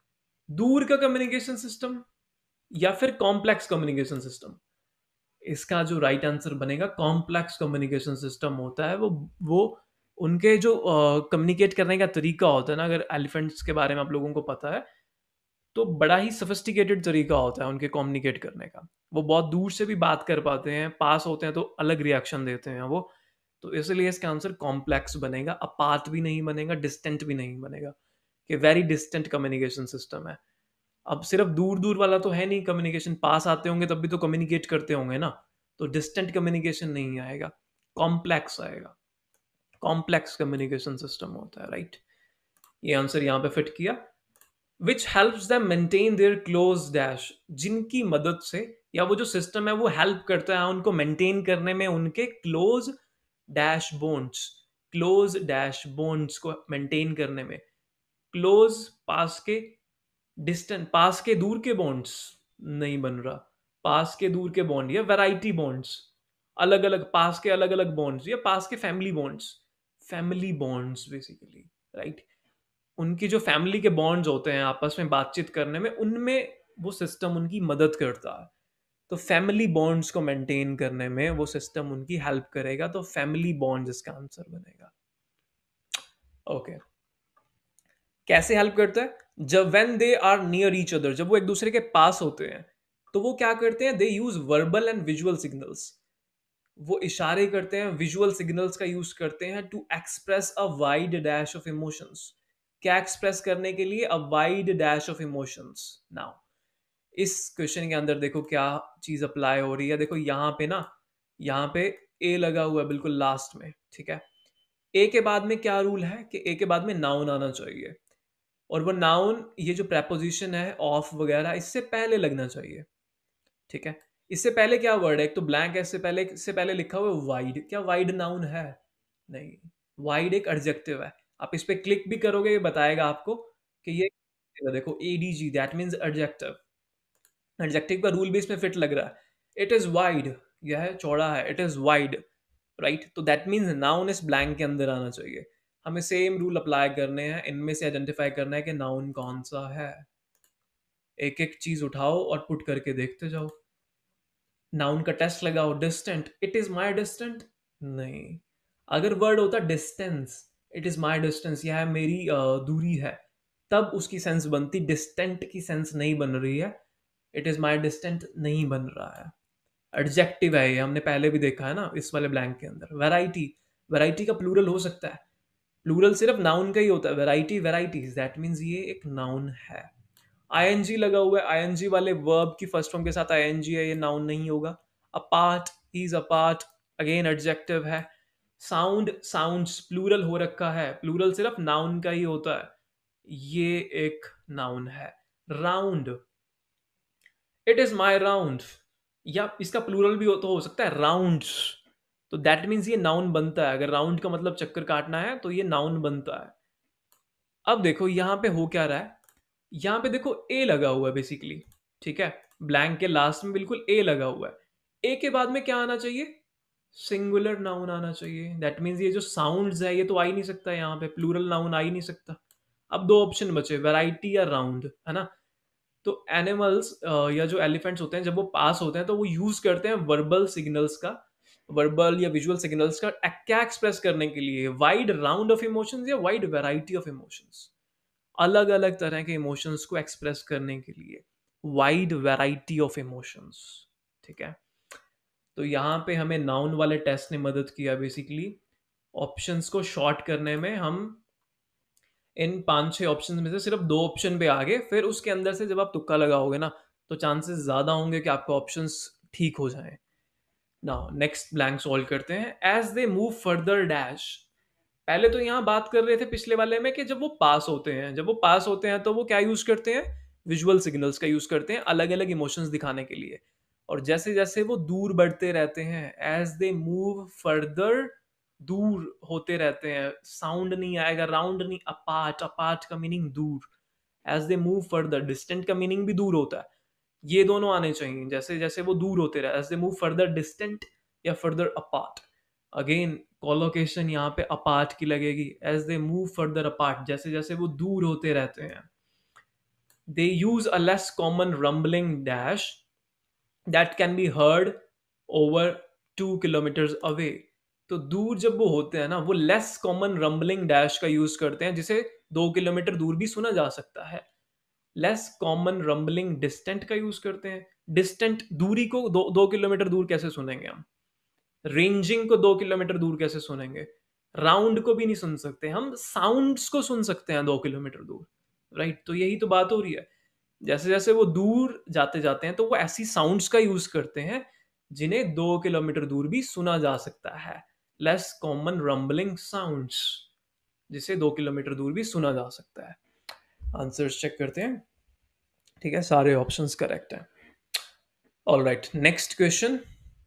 दूर का कम्युनिकेशन सिस्टम या फिर कॉम्प्लेक्स कम्युनिकेशन सिस्टम, इसका जो राइट आंसर बनेगा कॉम्प्लेक्स कम्युनिकेशन सिस्टम होता है। वो उनके जो कम्युनिकेट करने का तरीका होता है ना, अगर एलिफेंट्स के बारे में आप लोगों को पता है, तो बड़ा ही सोफिस्टिकेटेड तरीका होता है उनके कम्युनिकेट करने का। वो बहुत दूर से भी बात कर पाते हैं, पास होते हैं तो अलग रिएक्शन देते हैं वो। तो इसलिए इसका आंसर कॉम्प्लेक्स बनेगा, अपार्ट भी नहीं बनेगा, डिस्टेंट भी नहीं बनेगा, कि वेरी डिस्टेंट कम्युनिकेशन सिस्टम है। अब सिर्फ दूर-दूर वाला तो है नहीं कम्युनिकेशन, पास आते होंगे तब भी तो कम्युनिकेट करते होंगे ना, तो डिस्टेंट कम्युनिकेशन नहीं आएगा, कॉम्प्लेक्स आएगा। कॉम्प्लेक्स कम्युनिकेशन सिस्टम होता है, राइट? ये आंसर यहाँ पे फिट किया। Which helps them maintain their close dash, जिनकी मदद से या वो जो सिस्टम है वो हेल्प करता है उनको मेंटेन करने में उनके close dash bonds, close dash bonds को मेंटेन करने में। क्लोज पास के, डिस्टेंट पास के दूर के बॉन्ड्स नहीं बन रहा, पास के दूर के बॉन्ड या वैरायटी बॉन्ड्स, अलग अलग पास के अलग अलग बॉन्ड्स या पास के family bonds, family bonds basically, right? उनकी जो फैमिली के बॉन्ड्स होते हैं आपस में बातचीत करने में, उनमें वो सिस्टम उनकी मदद करता है। तो फैमिली बॉन्ड्स को मेंटेन करने में वो सिस्टम उनकी हेल्प करेगा, तो फैमिली बॉन्ड्स इसका आंसर बनेगा। ओके, कैसे हेल्प करता है? जब when they are near each other, जब वो एक दूसरे के पास होते हैं, तो वो क्या करते हैं? They use verbal and visual signals, वो इशारे करते हैं, विजुअल सिग्नल्स का यूज करते हैं to express a wide dash of emotions. क्या एक्सप्रेस करने के लिए? A wide dash of emotions. Now इस क्वेश्चन के अंदर देखो क्या चीज अप्लाई हो रही है। देखो यहाँ पे ना, यहाँ पे ए लगा हुआ है बिल्कुल लास्ट में, ठीक है? ए के बाद में क्या रूल है कि ए के बाद में नाउन आना चाहिए, और वो नाउन, ये जो प्रेपोजिशन है ऑफ वगैरह, इससे पहले लगना चाहिए, ठीक है? इससे पहले क्या वर्ड है? एक तो ब्लैंक है, इससे पहले लिखा हुआ है वाइड। क्या वाइड नाउन है? नहीं, वाइड एक एडजेक्टिव है। आप इस पे क्लिक भी करोगे, ये बताएगा आपको कि ये, देखो ADG, that means adjective. Adjective का रूल भी इसमें फिट लग रहा है। इट इज वाइड, यह है चौड़ा है, इट इज वाइड, राइट? तो दैट मीन्स नाउन इस ब्लैंक के अंदर आना चाहिए। हमें सेम रूल अप्लाई करने हैं, इनमें से आइडेंटिफाई करना है कि नाउन कौन सा है। एक एक चीज उठाओ और पुट करके देखते जाओ। नाउन का टेस्ट लगाओ। Distant, it is my distant, नहीं। अगर वर्ड होता distance, it is my distance, यह मेरी दूरी है, तब उसकी सेंस बनती। डिस्टेंट की सेंस नहीं बन रही है, इट इज माई डिस्टेंट नहीं बन रहा है। एडजेक्टिव है ये, हमने पहले भी देखा है ना इस वाले ब्लैंक के अंदर। वैरायटी, वैरायटी का प्लूरल हो सकता है, प्लूरल सिर्फ नाउन का ही होता है। वैरायटी, वैरायटीज, दैट मीन्स ये एक नाउन है। आईएनजी लगा हुआ है, आईएनजी वाले वर्ब की फर्स्ट फॉर्म के साथ आईएनजी है, ये नाउन नहीं होगा। Apart, he is apart, again adjective है। साउंड, साउंड्स प्लूरल हो रखा है, प्लूरल सिर्फ नाउन का ही होता है, ये एक नाउन है। Round, it is my round, या इसका प्लूरल भी तो हो सकता है राउंड्स, तो दैट मीन्स ये नाउन बनता है। अगर राउंड का मतलब चक्कर काटना है तो ये नाउन बनता है। अब देखो यहाँ पे हो क्या रहा है, यहाँ पे देखो ए लगा हुआ है बेसिकली, ठीक है? ब्लैंक के लास्ट में बिल्कुल ए लगा हुआ है। ए के बाद में क्या आना चाहिए? सिंगुलर नाउन आना चाहिए। दैट मीन्स ये जो साउंड्स है ये तो आ ही नहीं सकता, यहाँ पे प्लूरल नाउन आ ही नहीं सकता। अब दो ऑप्शन बचे, वैरायटी या राउंड, है ना? तो एनिमल्स या जो एलिफेंट्स होते हैं, जब वो पास होते हैं तो वो यूज करते हैं वर्बल सिग्नल्स का, वर्बल या विजुअल सिग्नल्स का क्या एक्सप्रेस करने के लिए? वाइड राउंड ऑफ इमोशंस या वाइड वैरायटी ऑफ इमोशंस, अलग अलग तरह के इमोशंस को एक्सप्रेस करने के लिए, वाइड वैरायटी ऑफ इमोशंस, ठीक है? तो यहाँ पे हमें नाउन वाले टेस्ट ने मदद किया बेसिकली। ऑप्शंस को शॉर्ट करने में हम इन 5-6 ऑप्शन में से सिर्फ 2 ऑप्शन पे आ गए, फिर उसके अंदर से जब आप तुक्का लगाओगे ना, तो चांसेस ज़्यादा होंगे कि आपके ऑप्शंस ठीक हो जाएँ। नाउ नेक्स्ट ब्लैंक सॉल्व करते हैं। As they move further dash, पहले तो यहाँ बात कर रहे थे पिछले वाले में कि जब वो पास होते हैं, जब वो पास होते हैं तो वो क्या यूज़ करते हैं? विजुअल सिग्नल्स का यूज़ करते हैं अलग-अलग इमोशंस दिखाने के लिए। और जैसे-जैसे वो दूर बढ़ते रहते हैं, एज़ दे मूव फर्दर, दूर होते रहते हैं, साउंड नहीं आएगा, राउंड नहीं, अपार्ट, अपार्ट का मीनिंग दूर। As they move further, distant का मीनिंग भी दूर होता है। ये दोनों आने चाहिए, जैसे-जैसे वो दूर होते रहे, as they move further distant या फर्दर अपार्ट। अगेन कोलोकेशन यहाँ पे अपार्ट की लगेगी, as they move further apart, जैसे जैसे वो दूर होते रहते हैं। They use a less common rumbling dash that can be heard over 2 kilometres away, तो दूर जब वो होते हैं ना, वो लेस कॉमन रंबलिंग डैश का यूज करते हैं जिसे 2 किलोमीटर दूर भी सुना जा सकता है। लेस कॉमन रंबलिंग डिस्टेंट का यूज करते हैं। डिस्टेंट दूरी को 2 किलोमीटर दूर कैसे सुनेंगे हम? रेंजिंग को 2 किलोमीटर दूर कैसे सुनेंगे? राउंड को भी नहीं सुन सकते, हम साउंड्स को सुन सकते हैं 2 किलोमीटर दूर, राइट? तो यही तो बात हो रही है। जैसे जैसे वो दूर जाते जाते हैं तो वो ऐसी साउंड्स का यूज करते हैं जिन्हें 2 किलोमीटर दूर भी सुना जा सकता है। लेस कॉमन रंबलिंग साउंड्स, जिसे 2 किलोमीटर दूर भी सुना जा सकता है। आंसर्स चेक करते हैं। ठीक है, सारे ऑप्शंस करेक्ट हैं। All right, next question.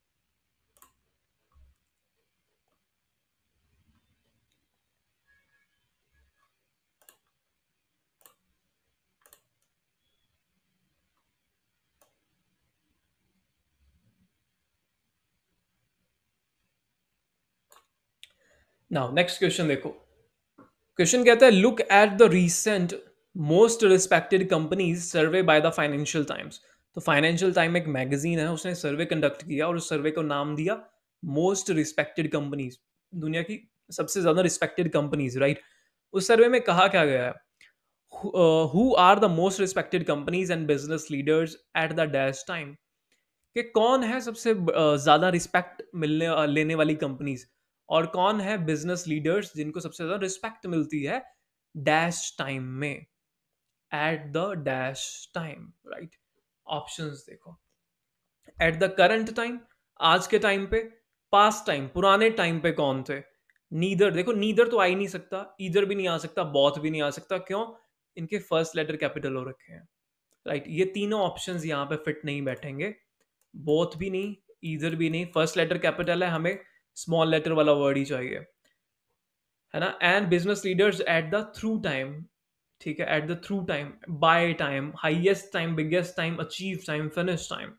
Now next question देखो। क्वेश्चन कहता है look at the recent most respected companies survey by the Financial Times. तो फाइनेंशियल टाइम एक मैगजीन है, उसने सर्वे कंडक्ट किया और उस सर्वे को नाम दिया मोस्ट रिस्पेक्टेड कंपनीज, दुनिया की सबसे ज्यादा रिस्पेक्टेड कंपनीज, राइट? उस सर्वे में कहा क्या गया है? Who are the most respected companies and business leaders at the dash time, कि कौन है सबसे ज्यादा रिस्पेक्ट मिलने लेने वाली कंपनीज, और कौन है बिजनेस लीडर्स जिनको सबसे ज्यादा रिस्पेक्ट मिलती है डैश टाइम में, at the dash time, right? Options देखो। एट द करंट टाइम, आज के टाइम पे। पास्ट टाइम, पुराने टाइम पे कौन थे? नीदर, देखो नीदर तो आ ही नहीं सकता, इधर भी नहीं आ सकता, बॉथ भी नहीं आ सकता। क्यों? इनके फर्स्ट लेटर कैपिटल हो रखे हैं, राइट? ये तीनों ऑप्शंस यहाँ पे फिट नहीं बैठेंगे। बोथ भी नहीं, ईदर भी नहीं, फर्स्ट लेटर कैपिटल है, हमें स्मॉल लेटर वाला वर्ड ही चाहिए, है ना? And business leaders at the through time, ठीक है, at the through time, by time, highest time, biggest time, achieve time, finish time,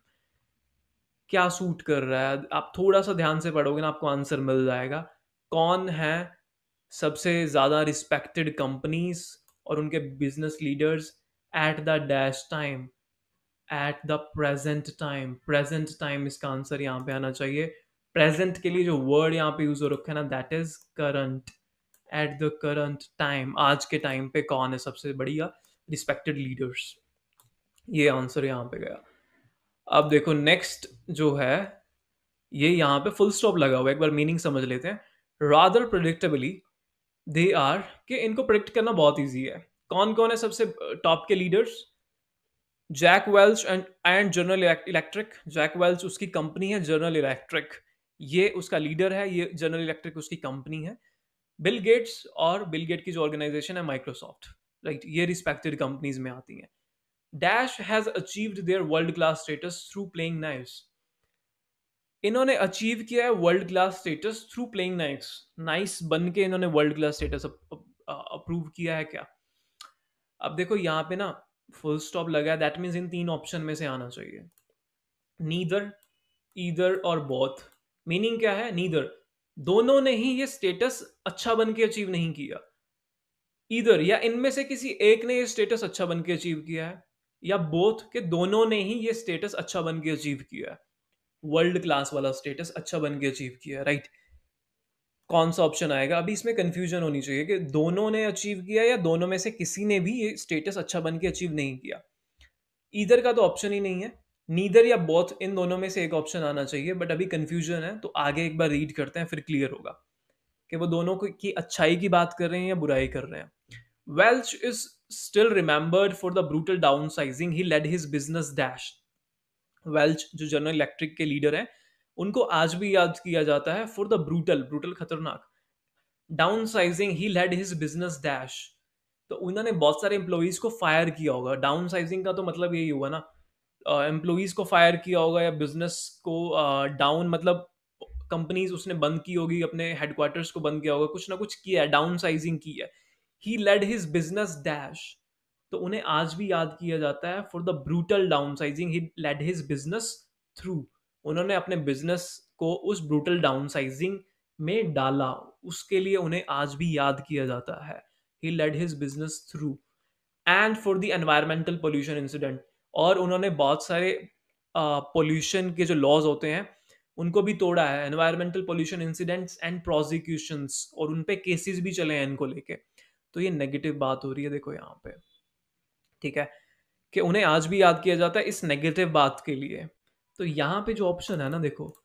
क्या सूट कर रहा है? आप थोड़ा सा ध्यान से पढ़ोगे ना, आपको आंसर मिल जाएगा। कौन है सबसे ज्यादा रिस्पेक्टेड कंपनीज और उनके business leaders at the dash time, at the present time. Present time इसका आंसर यहाँ पे आना चाहिए। प्रेजेंट के लिए जो वर्ड यहाँ पे यूज हो रखा है ना, that is current. At the current time, आज के टाइम पे कौन है सबसे बढ़िया रिस्पेक्टेड लीडर्स, ये आंसर यहाँ पे गया। अब देखो नेक्स्ट जो है, ये यहाँ पे फुल स्टॉप लगा हुआ है, एक बार मीनिंग समझ लेते हैं। रादर प्रिडिक्टेबली दे आर, कि इनको प्रिडिक्ट करना बहुत इजी है। कौन कौन है सबसे टॉप के leaders? Jack Welch and General Electric. Jack Welch उसकी कंपनी है, जनरल इलेक्ट्रिक ये उसका लीडर है, ये जनरल इलेक्ट्रिक उसकी कंपनी है। बिल गेट्स, और बिल गेट की जो ऑर्गेनाइजेशन है माइक्रोसॉफ्ट, राइट? ये रिस्पेक्टेड कंपनीज में आती हैं। Dash has achieved their world class status through playing knives. इन्होंने अचीव किया है world class status through playing knives. Nice बन के इन्होंने वर्ल्ड क्लास स्टेटस अप्रूव किया है क्या? अब देखो यहाँ पे ना फुल स्टॉप लगा है, दैट मीन्स इन तीन ऑप्शन में से आना चाहिए। नीदर, ईदर और बोथ। मीनिंग क्या है? नीदर, दोनों ने ही ये स्टेटस अच्छा बन के अचीव नहीं किया। ईदर, या इनमें से किसी एक ने ये स्टेटस अच्छा बन के अचीव किया है, या बोथ, के दोनों ने ही ये स्टेटस अच्छा बन के अचीव किया है, वर्ल्ड क्लास वाला स्टेटस अच्छा बन के अचीव किया है, राइट? कौन सा ऑप्शन आएगा? अभी इसमें कंफ्यूजन होनी चाहिए कि दोनों ने अचीव किया या दोनों में से किसी ने भी ये स्टेटस अच्छा बन के अचीव नहीं किया। ईदर का तो ऑप्शन ही नहीं है। नीदर या बोथ, इन दोनों में से एक ऑप्शन आना चाहिए, बट अभी कंफ्यूजन है, तो आगे एक बार रीड करते हैं, फिर क्लियर होगा कि वो दोनों की अच्छाई की बात कर रहे हैं या बुराई कर रहे हैं। Welch is still remembered for the brutal downsizing he led his business dash. Welch जो जनरल इलेक्ट्रिक के लीडर हैं, उनको आज भी याद किया जाता है फॉर द ब्रूटल, ब्रूटल खतरनाक, downsizing he led his business dash. तो उन्होंने बहुत सारे एम्प्लॉइज को फायर किया होगा। डाउन साइजिंग का तो मतलब यही हुआ ना, एम्प्लॉइज को फायर किया होगा या बिजनेस को डाउन, मतलब कंपनीज उसने बंद की होगी, अपने हेडक्वार्टर्स को बंद किया होगा, कुछ ना कुछ किया है, डाउन साइजिंग की है। He led his business dash, तो उन्हें आज भी याद किया जाता है for the brutal downsizing he led his business through. उन्होंने अपने बिजनेस को उस ब्रूटल डाउन साइजिंग में डाला, उसके लिए उन्हें आज भी याद किया जाता है। He led his business through. And for the environmental pollution incident, और उन्होंने बहुत सारे पोल्यूशन के जो लॉज होते हैं उनको भी तोड़ा है, environmental pollution incidents and prosecutions, और उन पे केसेस भी चले हैं इनको लेके। तो ये नेगेटिव बात हो रही है देखो यहाँ पे, ठीक है, कि उन्हें आज भी याद किया जाता है इस नेगेटिव बात के लिए। तो यहाँ पे जो ऑप्शन है ना देखो,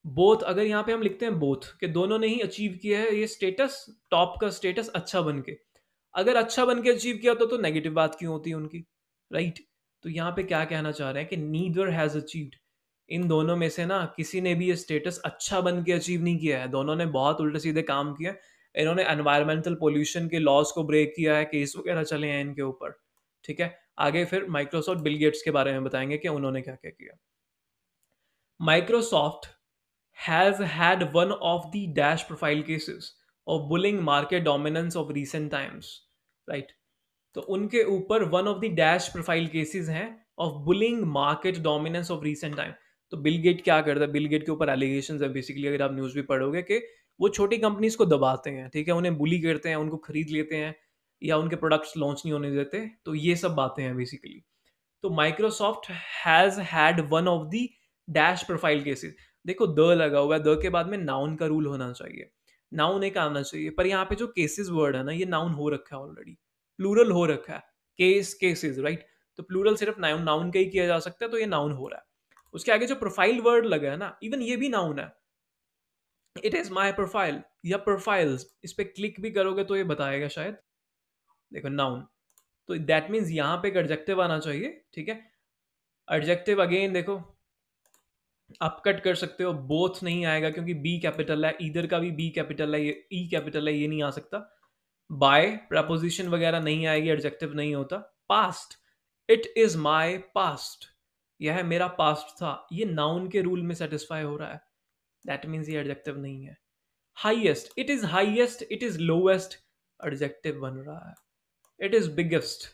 बोथ अगर यहाँ पे हम लिखते हैं बोथ कि दोनों ने ही अचीव किया है ये स्टेटस, टॉप का स्टेटस अच्छा बन के। अगर अच्छा बन के अचीव किया तो नेगेटिव बात क्यों होती है उनकी, राइट? तो यहाँ पे क्या कहना चाह रहे हैं कि नीदर हैज अचीव्ड, इन दोनों में से ना किसी ने भी ये स्टेटस अच्छा बन के अचीव नहीं किया है, दोनों ने बहुत उल्टे सीधे काम किया है। इन्होंने एनवायरमेंटल पोल्यूशन के लॉज को ब्रेक किया है, केस वगैरह चले हैं इनके ऊपर, ठीक है? आगे फिर माइक्रोसॉफ्ट बिल गेट्स के बारे में बताएंगे कि उन्होंने क्या क्या किया। Microsoft has had one of the dash profile cases of bullying market dominance of recent times, right? तो उनके ऊपर one of the dash profile cases हैं of bullying market dominance of recent time. तो बिल गेट क्या करता है, bill gate के ऊपर एलिगेशन है बेसिकली, अगर आप न्यूज़ भी पढ़ोगे कि वो छोटी कंपनीज को दबाते हैं, ठीक है, उन्हें बुली करते हैं, उनको खरीद लेते हैं या उनके प्रोडक्ट्स लॉन्च नहीं होने देते, तो ये सब बातें हैं बेसिकली। तो Microsoft has had one of the dash profile cases. देखो द लगा हुआ है, द के बाद में नाउन का रूल होना चाहिए, नाउन एक आना चाहिए, पर यहाँ पे जो केसेस वर्ड है ना ये नाउन हो रखा है ऑलरेडी, प्लूरल हो रखा है, केस केसेस, राइट? तो प्लूरल सिर्फ नाउन नाउन का ही किया जा सकता है, तो ये नाउन हो रहा है। उसके आगे जो प्रोफाइल वर्ड लगा है ना, इवन ये भी नाउन है, इट इज माई प्रोफाइल या प्रोफाइल्स, इस पे क्लिक भी करोगे तो ये बताएगा शायद, देखो नाउन। तो दैट मीन्स यहाँ पे एक एडजेक्टिव आना चाहिए, ठीक है? एडजेक्टिव अगेन देखो आप कट कर सकते हो, बोथ नहीं आएगा क्योंकि बी कैपिटल है, इधर का भी बी कैपिटल है, ये ई कैपिटल है, ये नहीं आ सकता। बाय प्रपोजिशन वगैरह नहीं आएगी, एडजेक्टिव नहीं होता। Past, it is my past, यह मेरा पास्ट था, ये नाउन के रूल में सेटिस्फाई हो रहा है, दैट मीन्स ये एडजेक्टिव नहीं है। Highest, it is lowest, adjective बन रहा है। It is biggest,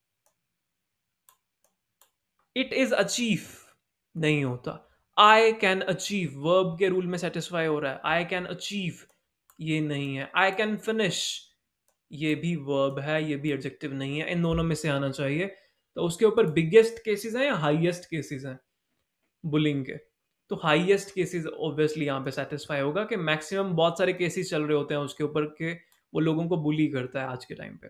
it is achieve नहीं होता। आई कैन अचीव वर्ब के रूल में सेटिस्फाई हो रहा है, आई कैन अचीव ये नहीं है। आई कैन फिनिश ये भी वर्ब है, ये भी एडजेक्टिव नहीं है, इन दोनों में से आना चाहिए। तो उसके ऊपर बिगेस्ट केसेस हैं या हाईएस्ट केसेस हैं बुलिंग के? तो हाईएस्ट केसेस ऑब्वियसली यहाँ पे सेटिस्फाई होगा कि मैक्सिमम बहुत सारे केसेस चल रहे होते हैं उसके ऊपर के वो लोगों को बुली करता है आज के टाइम पे।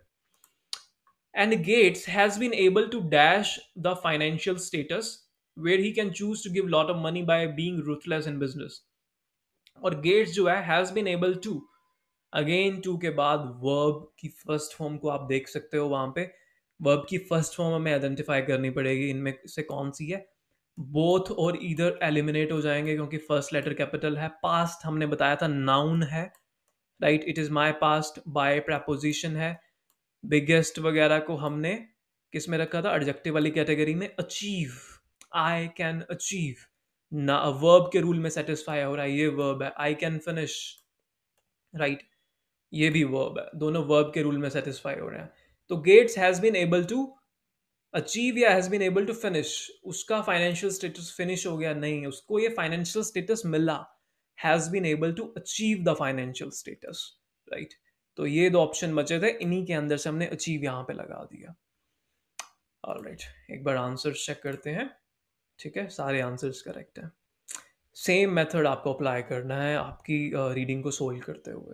And Gates has been able to dash the financial status where he can choose to give lot of money by being ruthless in business. और गेट्स जो है has been able to, again to के बाद verb की first form को आप देख सकते हो वहां पे, वर्ब की फर्स्ट फॉर्म हमें आइडेंटिफाई करनी पड़ेगी, इनमें से कौन सी है। बोथ और इधर एलिमिनेट हो जाएंगे क्योंकि फर्स्ट लेटर कैपिटल है। पास्ट हमने बताया था नाउन है, right? It is my past, by preposition है। बिगेस्ट वगैरह को हमने किस में रखा था, एडजेक्टिव वाली कैटेगरी में। अचीव, आई कैन अचीव ना वर्ब के रूल में सेटिस्फाई हो रहा है, ये वर्ब है। आई कैन फिनिश, राइट, ये भी वर्ब है, दोनों वर्ब के रूल में सेटिस्फाई हो रहे हैं। तो Gates has been able to achieve या has been able to finish, उसका फाइनेंशियल स्टेटस फिनिश हो गया नहीं, उसको ये फाइनेंशियल स्टेटस मिला, has been able to achieve the financial status, right? तो ये दो ऑप्शन बचे थे, इन्हीं के अंदर से हमने अचीव यहां पे लगा दिया। ऑलराइट, एक बार आंसर्स चेक करते हैं, ठीक है, सारे आंसर्स करेक्ट हैं। सेम मेथड आपको अप्लाई करना है आपकी रीडिंग को सोल्व करते हुए।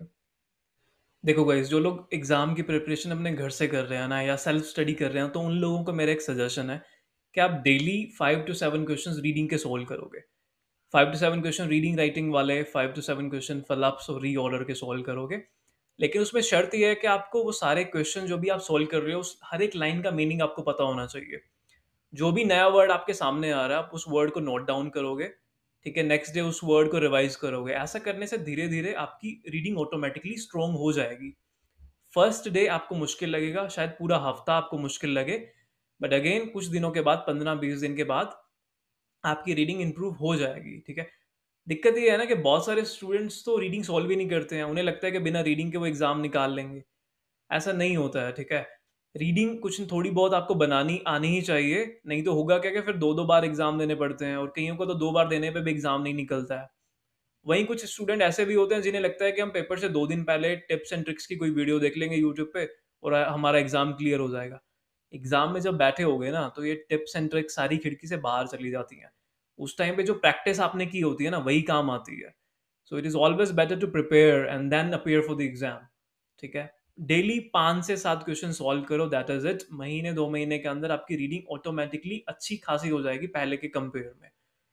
देखो गाइस, जो लोग एग्जाम की प्रिपरेशन अपने घर से कर रहे हैं ना या सेल्फ स्टडी कर रहे हैं, तो उन लोगों को मेरा एक सजेशन है कि आप डेली 5 to 7 क्वेश्चन रीडिंग के सोल्व करोगे। 5 to 7 क्वेश्चन रीडिंग राइटिंग वाले, 5 to 7 क्वेश्चन फिलअप्स और रीऑर्डर के सोल्व करोगे। लेकिन उसमें शर्त यह है कि आपको वो सारे क्वेश्चन जो भी आप सोल्व कर रहे हो उस हर एक लाइन का मीनिंग आपको पता होना चाहिए। जो भी नया वर्ड आपके सामने आ रहा है आप उस वर्ड को नोट डाउन करोगे, ठीक है, नेक्स्ट डे उस वर्ड को रिवाइज करोगे। ऐसा करने से धीरे धीरे आपकी रीडिंग ऑटोमेटिकली स्ट्रोंग हो जाएगी। फर्स्ट डे आपको मुश्किल लगेगा, शायद पूरा हफ्ता आपको मुश्किल लगे, बट अगेन कुछ दिनों के बाद, 15-20 दिन के बाद आपकी रीडिंग इंप्रूव हो जाएगी, ठीक है। दिक्कत ये है ना कि बहुत सारे स्टूडेंट्स तो रीडिंग सॉल्व ही नहीं करते हैं, उन्हें लगता है कि बिना रीडिंग के वो एग्जाम निकाल लेंगे। ऐसा नहीं होता है, ठीक है। रीडिंग कुछ थोड़ी बहुत आपको बनानी आनी ही चाहिए, नहीं तो होगा क्या कि फिर 2-2 बार एग्जाम देने पड़ते हैं और कईयों को तो 2 बार देने पे भी एग्जाम नहीं निकलता है। वहीं कुछ स्टूडेंट ऐसे भी होते हैं जिन्हें लगता है कि हम पेपर से 2 दिन पहले टिप्स एंड ट्रिक्स की कोई वीडियो देख लेंगे यूट्यूब पे और हमारा एग्जाम क्लियर हो जाएगा। एग्जाम में जब बैठे होगे ना तो ये टिप्स एंड ट्रिक्स सारी खिड़की से बाहर चली जाती हैं। उस टाइम पे जो प्रैक्टिस आपने की होती है ना वही काम आती है। So it is always better to prepare and then appear for the exam, ठीक है। डेली 5 से 7 क्वेश्चन सॉल्व करो, दैट इज इट। महीने 2 महीने के अंदर आपकी रीडिंग ऑटोमेटिकली अच्छी खासी हो जाएगी पहले के कंपेयर में।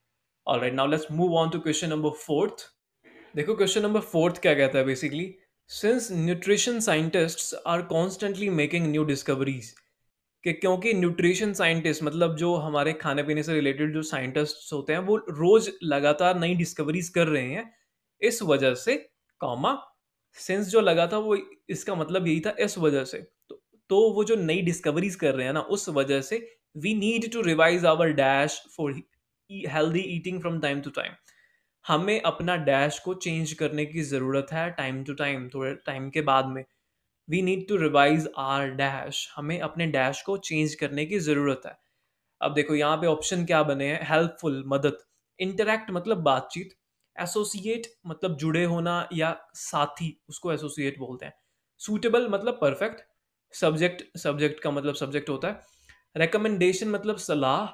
Alright, now let's move on to question number fourth. देखो क्वेश्चन नंबर फोर्थ क्या कहता है basically, since nutrition scientists are constantly making new discoveries, कि क्योंकि न्यूट्रिशन साइंटिस्ट मतलब जो हमारे खाने पीने से रिलेटेड जो साइंटिस्ट्स होते हैं वो रोज लगातार नई डिस्कवरीज कर रहे हैं, इस वजह से, कॉमा, सिंस जो लगा था वो इसका मतलब यही था इस वजह से, तो वो जो नई डिस्कवरीज कर रहे हैं ना उस वजह से we need to revise our dash for healthy eating from time to time. हमें अपना डैश को चेंज करने की ज़रूरत है टाइम टू टाइम, थोड़े टाइम के बाद में। We need to revise our dash, हमें अपने डैश को चेंज करने की ज़रूरत है। अब देखो यहाँ पे ऑप्शन क्या बने हैं, हेल्पफुल मदद, इंटरैक्ट मतलब बातचीत, एसोसिएट मतलब जुड़े होना या साथी, उसको एसोसिएट बोलते हैं, सूटेबल मतलब परफेक्ट, सब्जेक्ट, सब्जेक्ट का मतलब सब्जेक्ट होता है, रिकमेंडेशन मतलब सलाह,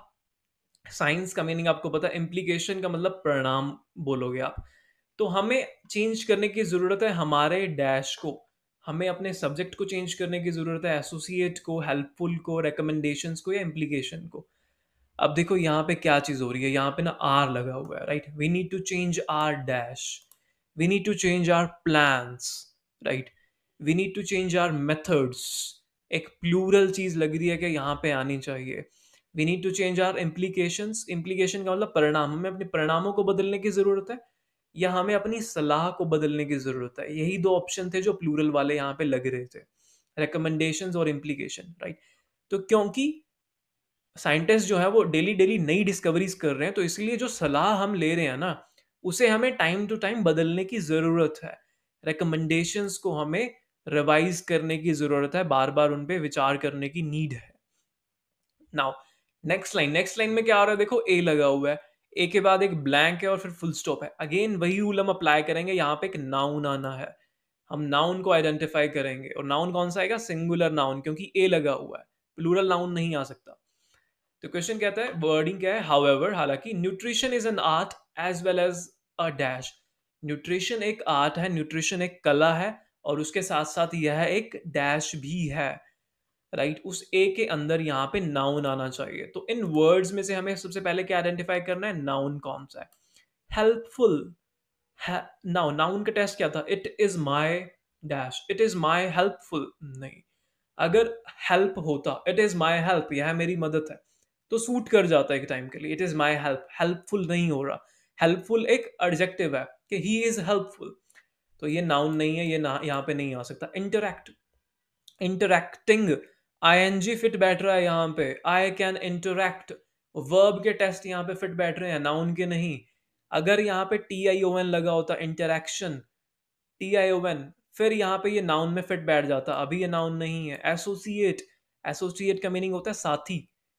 साइंस का मीनिंग आपको पता है, इम्प्लीकेशन का मतलब परिणाम बोलोगे आप। तो हमें चेंज करने की ज़रूरत है हमारे डैश को, हमें अपने सब्जेक्ट को चेंज करने की ज़रूरत है, एसोसिएट को, हेल्पफुल को, रिकमेंडेशंस को या इम्प्लीकेशन को। अब देखो यहाँ पे क्या चीज़ हो रही है, यहाँ पे ना आर लगा हुआ है, right, we need to change our dash, we need to change our plans, right, we need to change our methods, एक प्लूरल चीज़ लग रही है कि यहाँ पे आनी चाहिए। We need to change our implications, implication का मतलब परिणाम, हमें अपने परिणामों को बदलने की ज़रूरत है या हमें अपनी सलाह को बदलने की ज़रूरत है। यही दो ऑप्शन थे जो प्लूरल वाले यहाँ पे लग रहे थे, रिकमेंडेशंस और इम्प्लीकेशन, राइट। तो क्योंकि साइंटिस्ट जो है वो डेली डेली नई डिस्कवरीज कर रहे हैं, तो इसलिए जो सलाह हम ले रहे हैं ना उसे हमें टाइम टू टाइम बदलने की ज़रूरत है। रिकमेंडेशंस को हमें रिवाइज करने की ज़रूरत है, बार बार उन पे विचार करने की नीड है। नाउ नेक्स्ट लाइन में क्या आ रहा है, देखो ए लगा हुआ है, ए के बाद एक ब्लैंक है और फिर फुल स्टॉप है। अगेन वही रूल हम अप्लाई करेंगे, यहाँ पे एक नाउन आना है, हम नाउन को आइडेंटिफाई करेंगे और नाउन कौन सा आएगा, सिंगुलर नाउन, क्योंकि ए लगा हुआ है, प्लूरल नाउन नहीं आ सकता। तो क्वेश्चन कहता है, वर्डिंग क्या है, हाउएवर, हालांकि, nutrition is an art as well as a dash, nutrition एक आर्ट है, न्यूट्रिशन एक कला है और उसके साथ साथ यह एक डैश भी है, राइट। उस ए के अंदर यहाँ पे नाउन आना चाहिए। तो इन वर्ड्स में से हमें सबसे पहले क्या आइडेंटिफाई करना है, नाउन कौन सा है। हेल्पफुल, नाउ नाउन का टेस्ट क्या था, it is my dash, it is my helpful, नहीं, अगर हेल्प होता, इट इज माई हेल्प, यह मेरी मदद है, तो सूट कर जाता है एक टाइम के लिए, it is my help, helpful नहीं हो रहा। हेल्पफुल एक एडजेक्टिव है कि ही इज हेल्पफुल, तो ये नाउन नहीं है, ये ना यहाँ पे नहीं आ सकता। इंटरैक्ट, इंटरैक्टिंग, आईएनजी फिट बैठ रहा है यहाँ पे, आई कैन इंटरैक्ट, वर्ब के टेस्ट यहाँ पे फिट बैठ रहे हैं, नाउन के नहीं। अगर यहाँ पे टी आई ओ एन लगा होता, interaction, T I O N, फिर यहाँ पे ये नाउन में फिट बैठ जाता, अभी ये नाउन नहीं है। एसोसिएट, एसोसिएट का मीनिंग होता है साथी,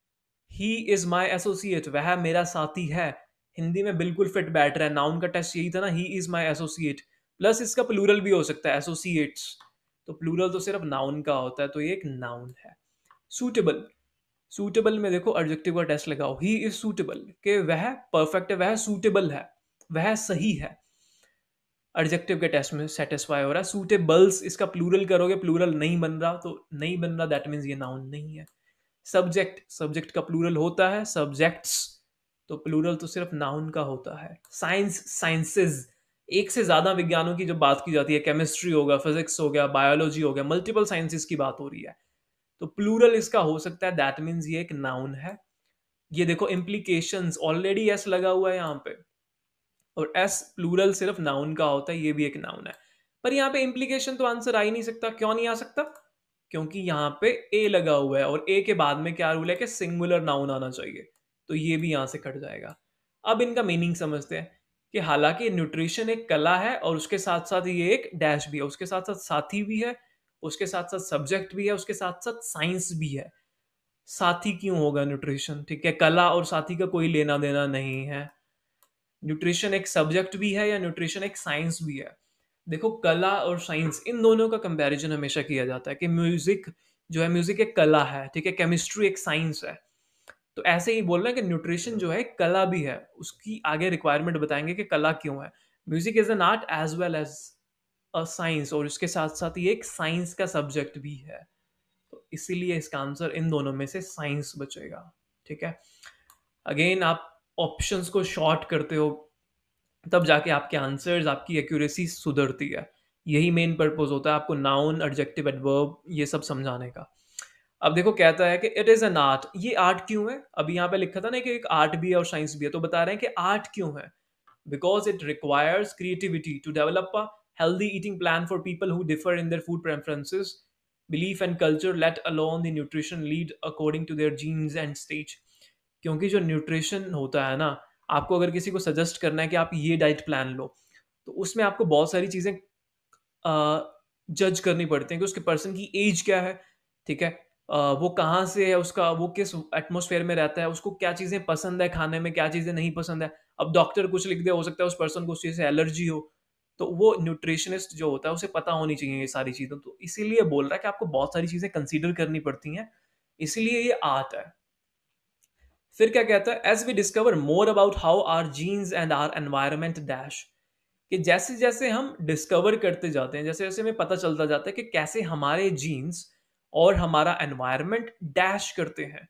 ही इज माई एसोसिएट, वह मेरा साथी है, हिंदी में बिल्कुल फिट बैठ रहा है, नाउन का टेस्ट यही था ना, he is my associate, plus इसका प्लूरल भी हो सकता है, एसोसिएट्स, तो प्लूरल तो सिर्फ नाउन का होता है, तो ये एक नाउन है। सूटेबल, सूटेबल में देखो एडजेक्टिव का टेस्ट लगाओ, ही इज सूटेबल, कि वह परफेक्ट है, वह सूटेबल है, वह सही है, एडजेक्टिव के टेस्ट में सेटिस्फाई हो रहा है। सूटेबल्स, इसका प्लूरल करोगे, प्लूरल नहीं बन रहा, तो नहीं बन रहा, दैट मीन्स ये नाउन नहीं है। सब्जेक्ट, सब्जेक्ट का प्लूरल होता है सब्जेक्ट्स, तो प्लूरल तो सिर्फ नाउन का होता है। साइंस, साइंसेज, एक से ज्यादा विज्ञानों की जब बात की जाती है, केमिस्ट्री होगा, फिजिक्स हो गया, बायोलॉजी हो गया, मल्टीपल साइंसेज की बात हो रही है, तो प्लूरल इसका हो सकता है, दैट मीन्स ये एक नाउन है। ये देखो इम्प्लीकेशंस, ऑलरेडी एस लगा हुआ है यहाँ पे, और एस प्लूरल सिर्फ नाउन का होता है, ये भी एक नाउन है। पर यहाँ पे इम्प्लीकेशन तो आंसर आ ही नहीं सकता, क्यों नहीं आ सकता, क्योंकि यहाँ पे ए लगा हुआ है और ए के बाद में क्या रूल है कि सिंगुलर नाउन आना चाहिए, तो ये भी यहाँ से कट जाएगा। अब इनका मीनिंग समझते हैं कि हालांकि न्यूट्रिशन एक कला है और उसके साथ साथ ये एक डैश भी है, उसके साथ साथ साथी भी है, उसके साथ साथ सब्जेक्ट भी है, उसके साथ साथ साइंस भी है। साथी क्यों होगा न्यूट्रिशन, ठीक है, कला और साथी का कोई लेना देना नहीं है। न्यूट्रिशन एक सब्जेक्ट भी है या न्यूट्रिशन एक साइंस भी है। देखो कला और साइंस इन दोनों का कंपैरिजन हमेशा किया जाता है कि म्यूजिक जो है, म्यूजिक एक कला है, ठीक है, केमिस्ट्री एक साइंस है, तो ऐसे ही बोलना है कि न्यूट्रिशन जो है एक कला भी है, उसकी आगे रिक्वायरमेंट बताएंगे कि कला क्यों है। Music is an art as well as a science, और उसके साथ साथ ये एक साइंस का सब्जेक्ट भी है, तो इसीलिए इसका आंसर इन दोनों में से साइंस बचेगा, ठीक है। अगेन आप ऑप्शंस को शॉर्ट करते हो, तब जाके आपके आंसर्स, आपकी एक्यूरेसी सुधरती है। यही मेन पर्पस होता है आपको नाउन, एडजेक्टिव, एडवर्ब ये सब समझाने का। अब देखो कहता है कि इट इज़ एन आर्ट। ये आर्ट क्यों है? अभी यहाँ पे लिखा था ना कि एक आर्ट भी है और साइंस भी है, तो बता रहे हैं कि आर्ट क्यों है? Because it requires creativity to develop a healthy eating plan for people who differ in their food preferences, belief and culture, let alone the nutrition lead according to their genes and stage. क्योंकि जो nutrition होता है ना, आपको अगर किसी को suggest करना है कि आप ये डाइट प्लान लो, तो उसमें आपको बहुत सारी चीज़ें जज करनी पड़ती हैं कि उसके पर्सन की एज क्या है, ठीक है? वो कहाँ से है, उसका वो किस एटमॉस्फेयर में रहता है, उसको क्या चीज़ें पसंद है खाने में, क्या चीज़ें नहीं पसंद है। अब डॉक्टर कुछ लिख दे, हो सकता है उस पर्सन को उस चीज़ से एलर्जी हो, तो वो न्यूट्रिशनिस्ट जो होता है उसे पता होनी चाहिए ये सारी चीज़ें। तो इसीलिए बोल रहा है कि आपको बहुत सारी चीज़ें कंसीडर करनी पड़ती हैं, इसीलिए ये आर्ट है। फिर क्या कहता है, as we discover more about how our genes and our environment dash, कि जैसे जैसे हम डिस्कवर करते जाते हैं, जैसे जैसे हमें पता चलता जाता है कि कैसे हमारे जीन्स और हमारा एनवायरनमेंट डैश करते हैं,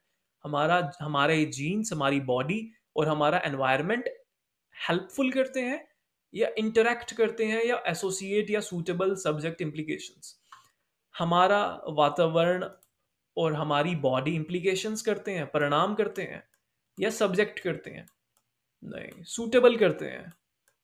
हमारे जीन्स, हमारी बॉडी और हमारा एनवायरनमेंट हेल्पफुल करते हैं या इंटरैक्ट करते हैं या एसोसिएट या सूटेबल सब्जेक्ट इम्प्लीकेशंस। हमारा वातावरण और हमारी बॉडी इम्प्लीकेशंस करते हैं, परिणाम करते हैं या सब्जेक्ट करते हैं? नहीं, सूटेबल करते हैं।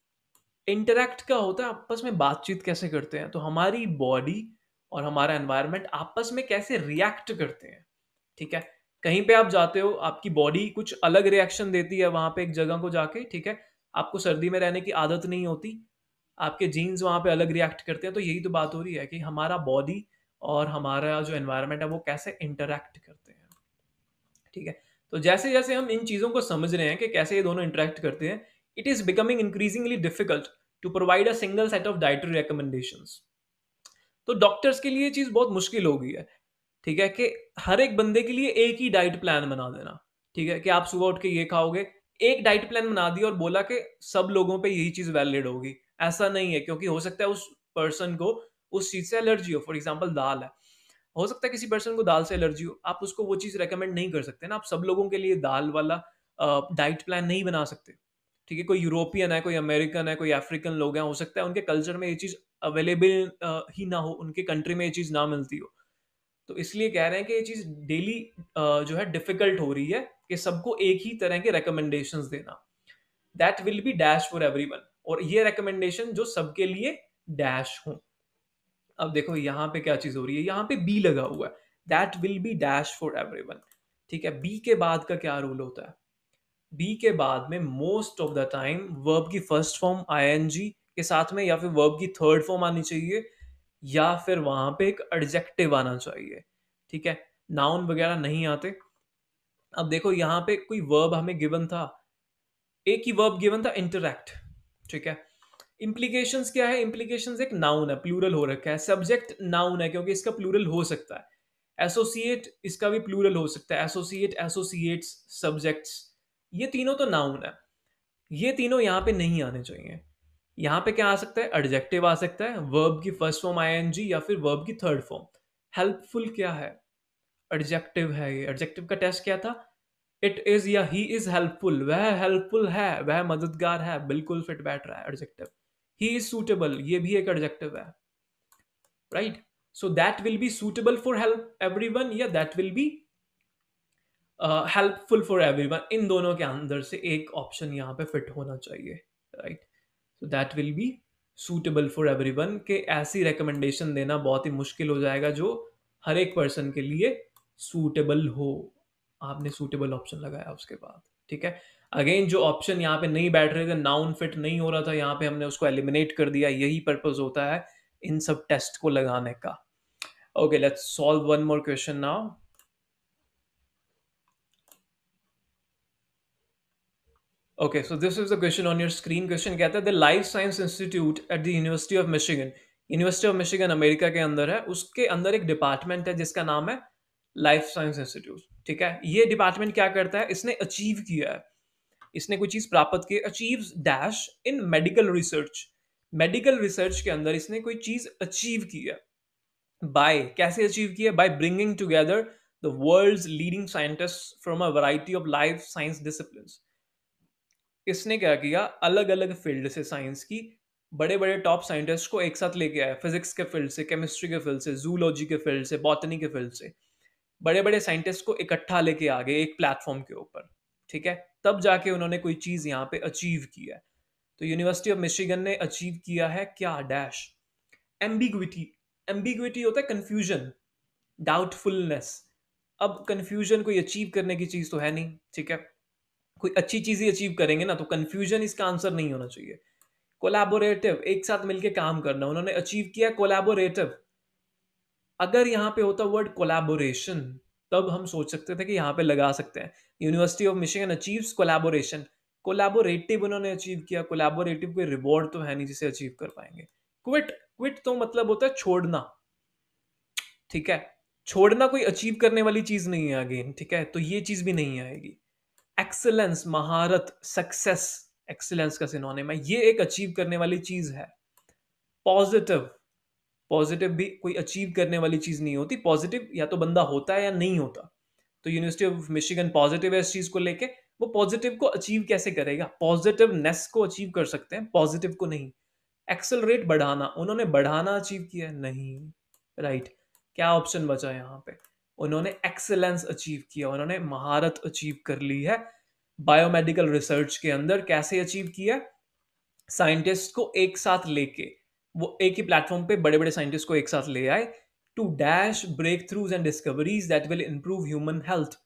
इंटरैक्ट का होता है आपस में बातचीत कैसे करते हैं, तो हमारी बॉडी और हमारा एनवायरनमेंट आपस में कैसे रिएक्ट करते हैं, ठीक है? कहीं पे आप जाते हो, आपकी बॉडी कुछ अलग रिएक्शन देती है वहाँ पे एक जगह को जाके, ठीक है? आपको सर्दी में रहने की आदत नहीं होती, आपके जीन्स वहाँ पे अलग रिएक्ट करते हैं, तो यही तो बात हो रही है कि हमारा बॉडी और हमारा जो एनवायरनमेंट है वो कैसे इंटरैक्ट करते हैं, ठीक है? तो जैसे-जैसे हम इन चीज़ों को समझ रहे हैं कि कैसे ये दोनों इंटरैक्ट करते हैं, it is becoming increasingly difficult to provide a single set of dietary recommendations. तो डॉक्टर्स के लिए ये चीज़ बहुत मुश्किल हो गई है, ठीक है? कि हर एक बंदे के लिए एक ही डाइट प्लान बना देना, ठीक है? कि आप सुबह उठ के ये खाओगे, एक डाइट प्लान बना दिया और बोला कि सब लोगों पे यही चीज़ वैलिड होगी। ऐसा नहीं है, क्योंकि हो सकता है उस पर्सन को उस चीज़ से एलर्जी हो। फॉर एग्ज़ाम्पल दाल है, हो सकता है किसी पर्सन को दाल से एलर्जी हो, आप उसको वो चीज़ रिकमेंड नहीं कर सकते ना, आप सब लोगों के लिए दाल वाला डाइट प्लान नहीं बना सकते, ठीक है? कोई यूरोपियन है, कोई अमेरिकन है, कोई अफ्रीकन लोग हैं, हो सकता है उनके कल्चर में ये चीज़ अवेलेबल ही ना हो, उनके कंट्री में ये चीज़ ना मिलती हो। तो इसलिए कह रहे हैं कि ये चीज़ डेली जो है डिफ़िकल्ट हो रही है कि सबको एक ही तरह के रिकमेंडेशंस देना। That will be dash for everyone, और ये रिकमेंडेशन जो सबके लिए डैश हों। अब देखो यहाँ पे क्या चीज़ हो रही है, यहाँ पे बी लगा हुआ है, that will be dash for everyone, ठीक है? बी के बाद का क्या रूल होता है? बी के बाद में most of the time verb की फर्स्ट फॉर्म आईएनजी के साथ में, या फिर वर्ब की थर्ड फॉर्म आनी चाहिए, या फिर वहां पे एक एडजेक्टिव आना चाहिए, ठीक है? नाउन वगैरह नहीं आते। अब देखो यहाँ पे कोई वर्ब हमें गिवन था, एक ही वर्ब गिवन था, इंटरैक्ट, ठीक है? इम्प्लीकेशंस क्या है? इम्प्लीकेशंस एक नाउन है, प्लूरल हो रखा है। सब्जेक्ट नाउन है क्योंकि इसका प्लूरल हो सकता है। एसोसिएट, इसका भी प्लूरल हो सकता है, एसोसिएट, एसोसिएट्स, सब्जेक्ट्स, ये तीनों तो नाउन है। ये तीनों यहाँ पे नहीं आने चाहिए। यहाँ पे क्या आ सकता है? एडजेक्टिव आ सकता है, वर्ब की फर्स्ट फॉर्म आईएनजी या फिर वर्ब की थर्ड फॉर्म। हेल्पफुल क्या है? एडजेक्टिव है ये। एडजेक्टिव का टेस्ट क्या था? इट इज या ही इज हेल्पफुल, वह हेल्पफुल है, वह मददगार है, बिल्कुल फिट बैठ रहा है एडजेक्टिव। ही इज सूटेबल, ये भी एक एडजेक्टिव है, right? So that will be suitable for help everyone, या that will be helpful for everyone. इन दोनों के अंदर से एक ऑप्शन यहाँ पे फिट होना चाहिए, right? So that will be suitable for everyone, के ऐसी रिकमेंडेशन देना बहुत ही मुश्किल हो जाएगा जो हर एक पर्सन के लिए सूटेबल हो। आपने सूटेबल ऑप्शन लगाया उसके बाद, ठीक है? अगेन जो ऑप्शन यहाँ पे नहीं बैठ रहे थे, नाउन फिट नहीं हो रहा था, यहाँ पे हमने उसको एलिमिनेट कर दिया। यही पर्पज होता है इन सब टेस्ट को लगाने का। Okay, let's solve one more question now. Okay, so this is the question on your screen. Question कहता है the life science institute at the university of Michigan, university of Michigan America के अंदर है, उसके अंदर एक डिपार्टमेंट है जिसका नाम है लाइफ साइंस इंस्टीट्यूट, ठीक है? ये डिपार्टमेंट क्या करता है? इसने अचीव किया है, इसने कोई चीज प्राप्त की, achieves dash in medical research. Medical research के अंदर इसने कोई चीज अचीव की है। बाय, कैसे अचीव किया? By bringing together the world's leading scientist from a variety of life science disciplines. इसने क्या किया, अलग-अलग फील्ड से साइंस की बड़े-बड़े टॉप साइंटिस्ट को एक साथ लेके आया। फिजिक्स के फील्ड से, केमिस्ट्री के फील्ड से, ज़ूलॉजी के फील्ड से, बॉटनी के फील्ड से। बड़े-बड़े साइंटिस्ट को इकट्ठा लेके आ गए एक प्लेटफ़ॉर्म के ऊपर, ठीक है? तब जाके उन्होंने कोई चीज़ यहाँ पे अचीव की है। तो यूनिवर्सिटी ऑफ मिशिगन ने अचीव किया है क्या? Dash ambiguity. एम्बिग्विटी होता है कन्फ्यूजन, डाउटफुलनेस। अब कन्फ्यूजन कोई अचीव करने की चीज़ तो है नहीं, ठीक है? कोई अच्छी चीज़ ही अचीव करेंगे ना, तो कन्फ्यूजन इसका आंसर नहीं होना चाहिए। कोलैबोरेटिव, एक साथ मिलके काम करना, उन्होंने अचीव किया कोलैबोरेटिव। अगर यहाँ पे होता वर्ड कोलैबोरेशन, तब हम सोच सकते थे कि यहाँ पे लगा सकते हैं। University of Michigan achieves collaboration. Collaborative उन्होंने अचीव किया। कोलैबोरेटिव कोई रिवॉर्ड तो है नहीं जिसे अचीव कर पाएंगे। क्विट, क्विट तो मतलब होता है छोड़ना, ठीक है? छोड़ना कोई अचीव करने वाली चीज नहीं है अगेन, ठीक है? तो ये चीज भी नहीं आएगी। एक्सेलेंस, महारत, सक्सेस, एक्सीलेंस का सिनोनिम है। ये एक अचीव करने वाली चीज है। पॉजिटिव, पॉजिटिव भी कोई अचीव करने वाली चीज नहीं होती। पॉजिटिव या तो बंदा होता है या नहीं होता। तो यूनिवर्सिटी ऑफ मिशिगन पॉजिटिव है इस चीज को लेके। वो पॉजिटिव को अचीव कैसे करेगा? पॉजिटिवनेस को अचीव कर सकते हैं, पॉजिटिव को नहीं। एक्सेलरेट, बढ़ाना, उन्होंने बढ़ाना अचीव किया? नहीं, राइट। क्या ऑप्शन बचा यहाँ पे? उन्होंने एक्सेलेंस अचीव किया, उन्होंने महारत अचीव कर ली है बायोमेडिकल रिसर्च के अंदर। कैसे अचीव किया? साइंटिस्ट को एक साथ लेके, वो एक ही प्लेटफॉर्म पे बड़े बड़े साइंटिस्ट को एक साथ ले आए to dash breakthroughs and discoveries that will improve human health.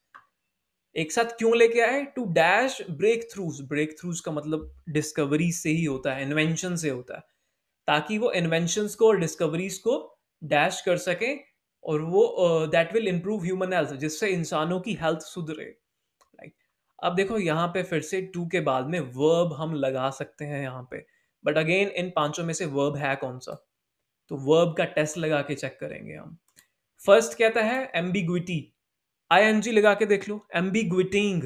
एक साथ क्यों लेके आए? To dash breakthroughs. Breakthroughs का मतलब डिस्कवरी से ही होता है, इन्वेंशन से होता है, ताकि वो इन्वेंशंस को और डिस्कवरीज को डैश कर सकें, और वो that will improve human health, जिससे इंसानों की हेल्थ सुधरे, राइट। अब देखो यहाँ पे फिर से टू के बाद में वर्ब हम लगा सकते हैं यहाँ पे, बट अगेन इन पांचों में से वर्ब है कौन सा? तो वर्ब का टेस्ट लगा के चेक करेंगे हम। फर्स्ट कहता है एम्बिग्विटी, आईएनजी लगा के देख लो। एम्बिग्विटिंग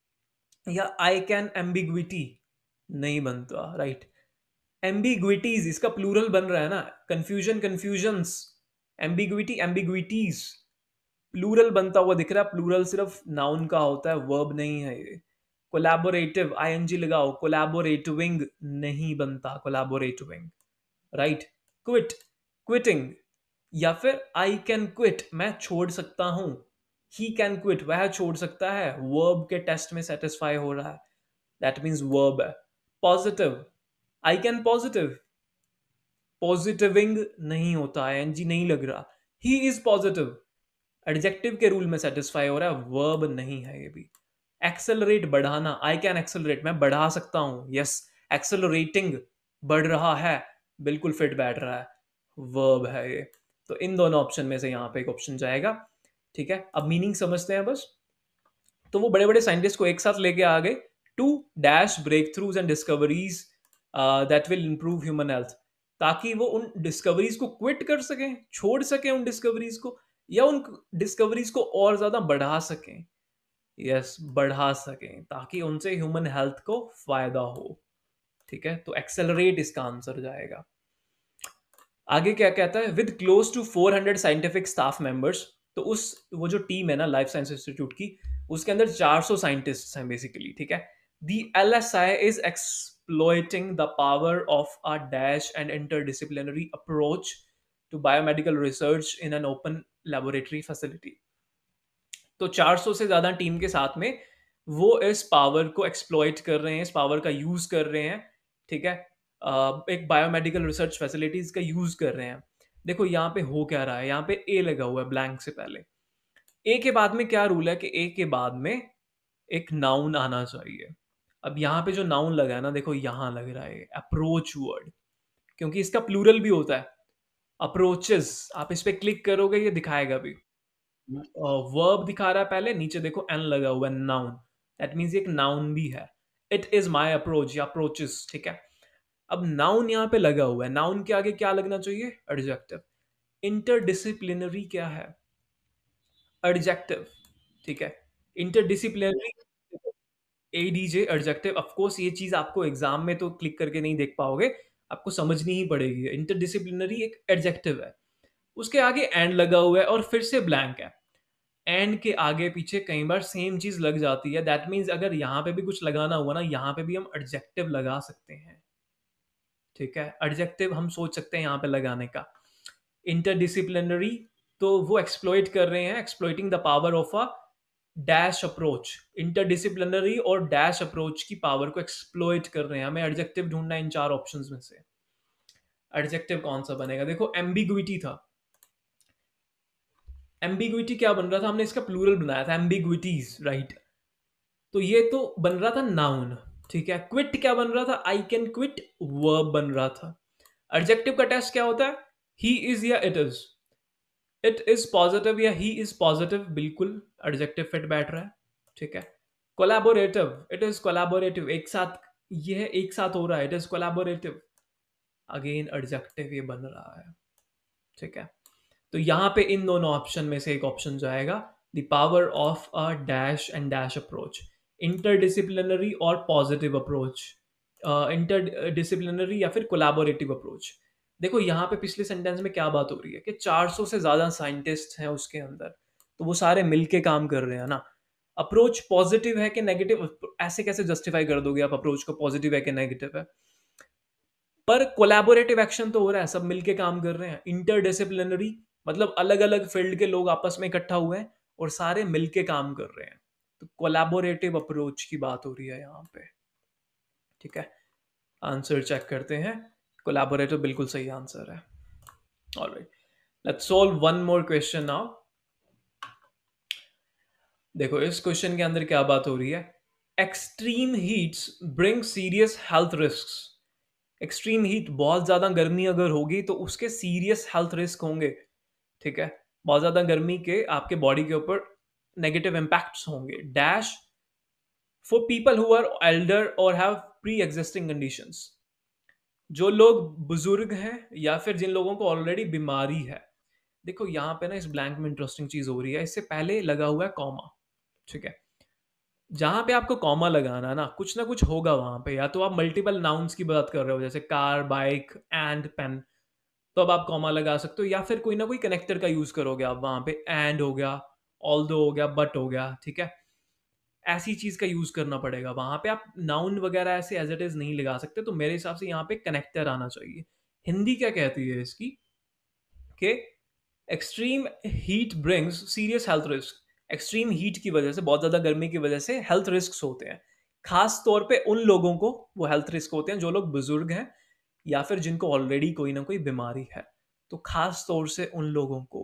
या आई कैन एम्बिग्विटी नहीं बनता, राइट। एम्बिग्विटीज, इसका प्लूरल बन रहा है ना, confusion, confusions. Ambiguity, ambiguities, plural बनता हुआ दिख रहा है। प्लूरल सिर्फ नाउन का होता है, वर्ब नहीं है ये। कोलैबोरेटिव, आईएनजी लगाओ। कोलैबोरेटिविंग नहीं बनता, कोलैबोरेटिविंग, राइट। क्विट, क्विटिंग, या फिर आई कैन क्विट, मैं छोड़ सकता हूं। ही कैन क्विट, वह छोड़ सकता है। वर्ब के टेस्ट में सेटिस्फाई हो रहा है, दैट मीन्स वर्ब है। Positive, I can positive, positiving नहीं होता, आईएनजी नहीं लग रहा। ही इज पॉजिटिव, एडजेक्टिव के रूल में सेटिस्फाई हो रहा है, वर्ब नहीं है ये भी। एक्सेलरेट, बढ़ाना, आई कैन एक्सेलरेट, मैं बढ़ा सकता हूं, यस। एक्सेलरेटिंग, बढ़ रहा है, बिल्कुल फिट बैठ रहा है, वर्ब है ये। तो इन दोनों ऑप्शन में से यहाँ पे एक ऑप्शन जाएगा, ठीक है। अब मीनिंग समझते हैं बस। तो वो बड़े बड़े साइंटिस्ट को एक साथ लेके आ गए to dash breakthroughs and discoveries that will improve human health, ताकि वो उन डिस्कवरीज को क्विट कर सकें, छोड़ सकें उन डिस्कवरीज को, या उन डिस्कवरीज को और ज्यादा बढ़ा सकें। यस, बढ़ा सकें, ताकि उनसे ह्यूमन हेल्थ को फायदा हो, ठीक है। तो एक्सेलरेट इसका आंसर जाएगा। आगे क्या कहता है? With close to 400 scientific staff members. तो उस वो जो टीम है ना लाइफ साइंस इंस्टीट्यूट की, उसके अंदर 400 साइंटिस्ट हैं बेसिकली, ठीक है। The LSI is exploiting the power of a dash and interdisciplinary approach to biomedical research in an open laboratory facility. तो 400 से ज्यादा टीम के साथ में वो इस पावर को एक्सप्लॉइट कर रहे हैं, इस पावर का यूज कर रहे हैं, ठीक है। एक बायोमेडिकल रिसर्च फैसिलिटीज का यूज कर रहे हैं। देखो यहाँ पे हो क्या रहा है, यहाँ पे ए लगा हुआ है ब्लैंक से पहले। ए के बाद में क्या रूल है कि ए के बाद में एक नाउन आना चाहिए। अब यहाँ पे जो नाउन लगा है ना, देखो यहाँ लग रहा है अप्रोच वर्ड, क्योंकि इसका प्लूरल भी होता है अप्रोचेस। आप इस पे क्लिक करोगे ये दिखाएगा भी। वर्ब दिखा रहा है पहले, नीचे देखो एन लगा हुआ है, नाउन। दैट मीन्स एक नाउन भी है। इट इज माई अप्रोच या अप्रोचेस, ठीक है। अब नाउन यहाँ पे लगा हुआ है, नाउन के आगे क्या लगना चाहिए? एडजेक्टिव। इंटरडिसिप्लिनरी क्या है? एडजेक्टिव, ठीक है। Interdisciplinary, ADJ, adjective. Of course ये चीज आपको एग्जाम में तो क्लिक करके नहीं देख पाओगे, आपको समझनी ही पड़ेगी। इंटरडिसिप्लिनरी एक एडजेक्टिव है, उसके आगे एंड लगा हुआ है और फिर से ब्लैंक है। एंड के आगे पीछे कई बार सेम चीज लग जाती है, दैट मीन्स अगर यहाँ पे भी कुछ लगाना हुआ ना, यहाँ पे भी हम एडजेक्टिव लगा सकते हैं। ठीक है, एडजेक्टिव हम सोच सकते हैं यहाँ पे लगाने का। इंटरडिसिप्लिनरी, तो वो एक्सप्लॉइट कर रहे हैं, exploiting the power of a dash approach. Interdisciplinary और डैश अप्रोच की पावर को एक्सप्लॉइट कर रहे हैं। हमें एडजेक्टिव ढूंढना है इन चार ऑप्शंस में से। एडजेक्टिव कौन सा बनेगा? देखो एम्बिग्विटी था। एम्बिग्विटी क्या बन रहा था? हमने इसका प्लूरल बनाया था, एम्बिग्विटीज, राइट। तो ये तो बन रहा था नाउन। ठीक है, क्विट क्या बन रहा था? आई कैन क्विट, वर्ब बन रहा था। एडजेक्टिव का टेस्ट क्या होता है? ही इज या it is. It is positive या ही इज पॉजिटिव, बिल्कुल एडजेक्टिव फिट बैठ रहा है। ठीक है, कोलैबोरेटिव, इट इज कोलैबोरेटिव, एक साथ, ये एक साथ हो रहा है, it is collaborative, again adjective ये बन रहा है। ठीक है, तो यहां पे इन दोनों ऑप्शन में से एक ऑप्शन जाएगा, the power of a dash and dash approach, interdisciplinary और पॉजिटिव अप्रोच, इंटरडिसिप्लिनरी या फिर कोलैबोरेटिव अप्रोच। देखो यहाँ पे पिछले सेंटेंस में क्या बात हो रही है कि 400 से ज्यादा साइंटिस्ट हैं उसके अंदर, तो वो सारे मिलके काम कर रहे हैं ना। अप्रोच पॉजिटिव है कि नेगेटिव, ऐसे कैसे जस्टिफाई कर दोगे आप अप्रोच को पॉजिटिव है कि नेगेटिव है? पर कोलैबोरेटिव एक्शन तो हो रहा है, सब मिलके काम कर रहे हैं। इंटरडिसिप्लिनरी मतलब अलग अलग फील्ड के लोग आपस में इकट्ठा हुए हैं और सारे मिलके काम कर रहे हैं, तो कोलैबोरेटिव अप्रोच की बात हो रही है यहाँ पे। ठीक है, आंसर चेक करते हैं। कोलैबोरेटिव बिल्कुल सही आंसर है। Alright, let's solve one more question now. देखो इस क्वेश्चन के अंदर क्या बात हो रही है? Extreme heats bring serious health risks. Extreme heat, बहुत ज्यादा गर्मी अगर होगी तो उसके सीरियस हेल्थ रिस्क होंगे। ठीक है, बहुत ज्यादा गर्मी के आपके बॉडी के ऊपर नेगेटिव इम्पैक्ट्स होंगे। Dash for people who are elder और हैव प्री एग्जिस्टिंग कंडीशंस, जो लोग बुजुर्ग हैं या फिर जिन लोगों को ऑलरेडी बीमारी है। देखो यहाँ पे ना इस ब्लैंक में इंटरेस्टिंग चीज हो रही है, इससे पहले लगा हुआ है कॉमा। ठीक है, जहां पे आपको कॉमा लगाना है ना कुछ होगा वहां पे। या तो आप मल्टीपल नाउन्स की बात कर रहे हो, जैसे कार, बाइक एंड पेन, तो अब आप कॉमा लगा सकते हो, या फिर कोई ना कोई कनेक्टर का यूज करोगे आप वहां पे। एंड हो गया, ऑल्दो हो गया, बट हो गया। ठीक है, ऐसी चीज का यूज करना पड़ेगा वहां पे। आप नाउन वगैरह ऐसे एज इट इज नहीं लगा सकते, तो मेरे हिसाब से यहाँ पे कनेक्टर आना चाहिए। हिंदी क्या कहती है इसकी कि extreme heat brings serious health risk. Extreme heat की वजह से, बहुत ज्यादा गर्मी की वजह से हेल्थ रिस्क होते हैं। खास तौर पे उन लोगों को वो हेल्थ रिस्क होते हैं जो लोग बुजुर्ग हैं या फिर जिनको ऑलरेडी कोई ना कोई बीमारी है। तो खास तौर से उन लोगों को,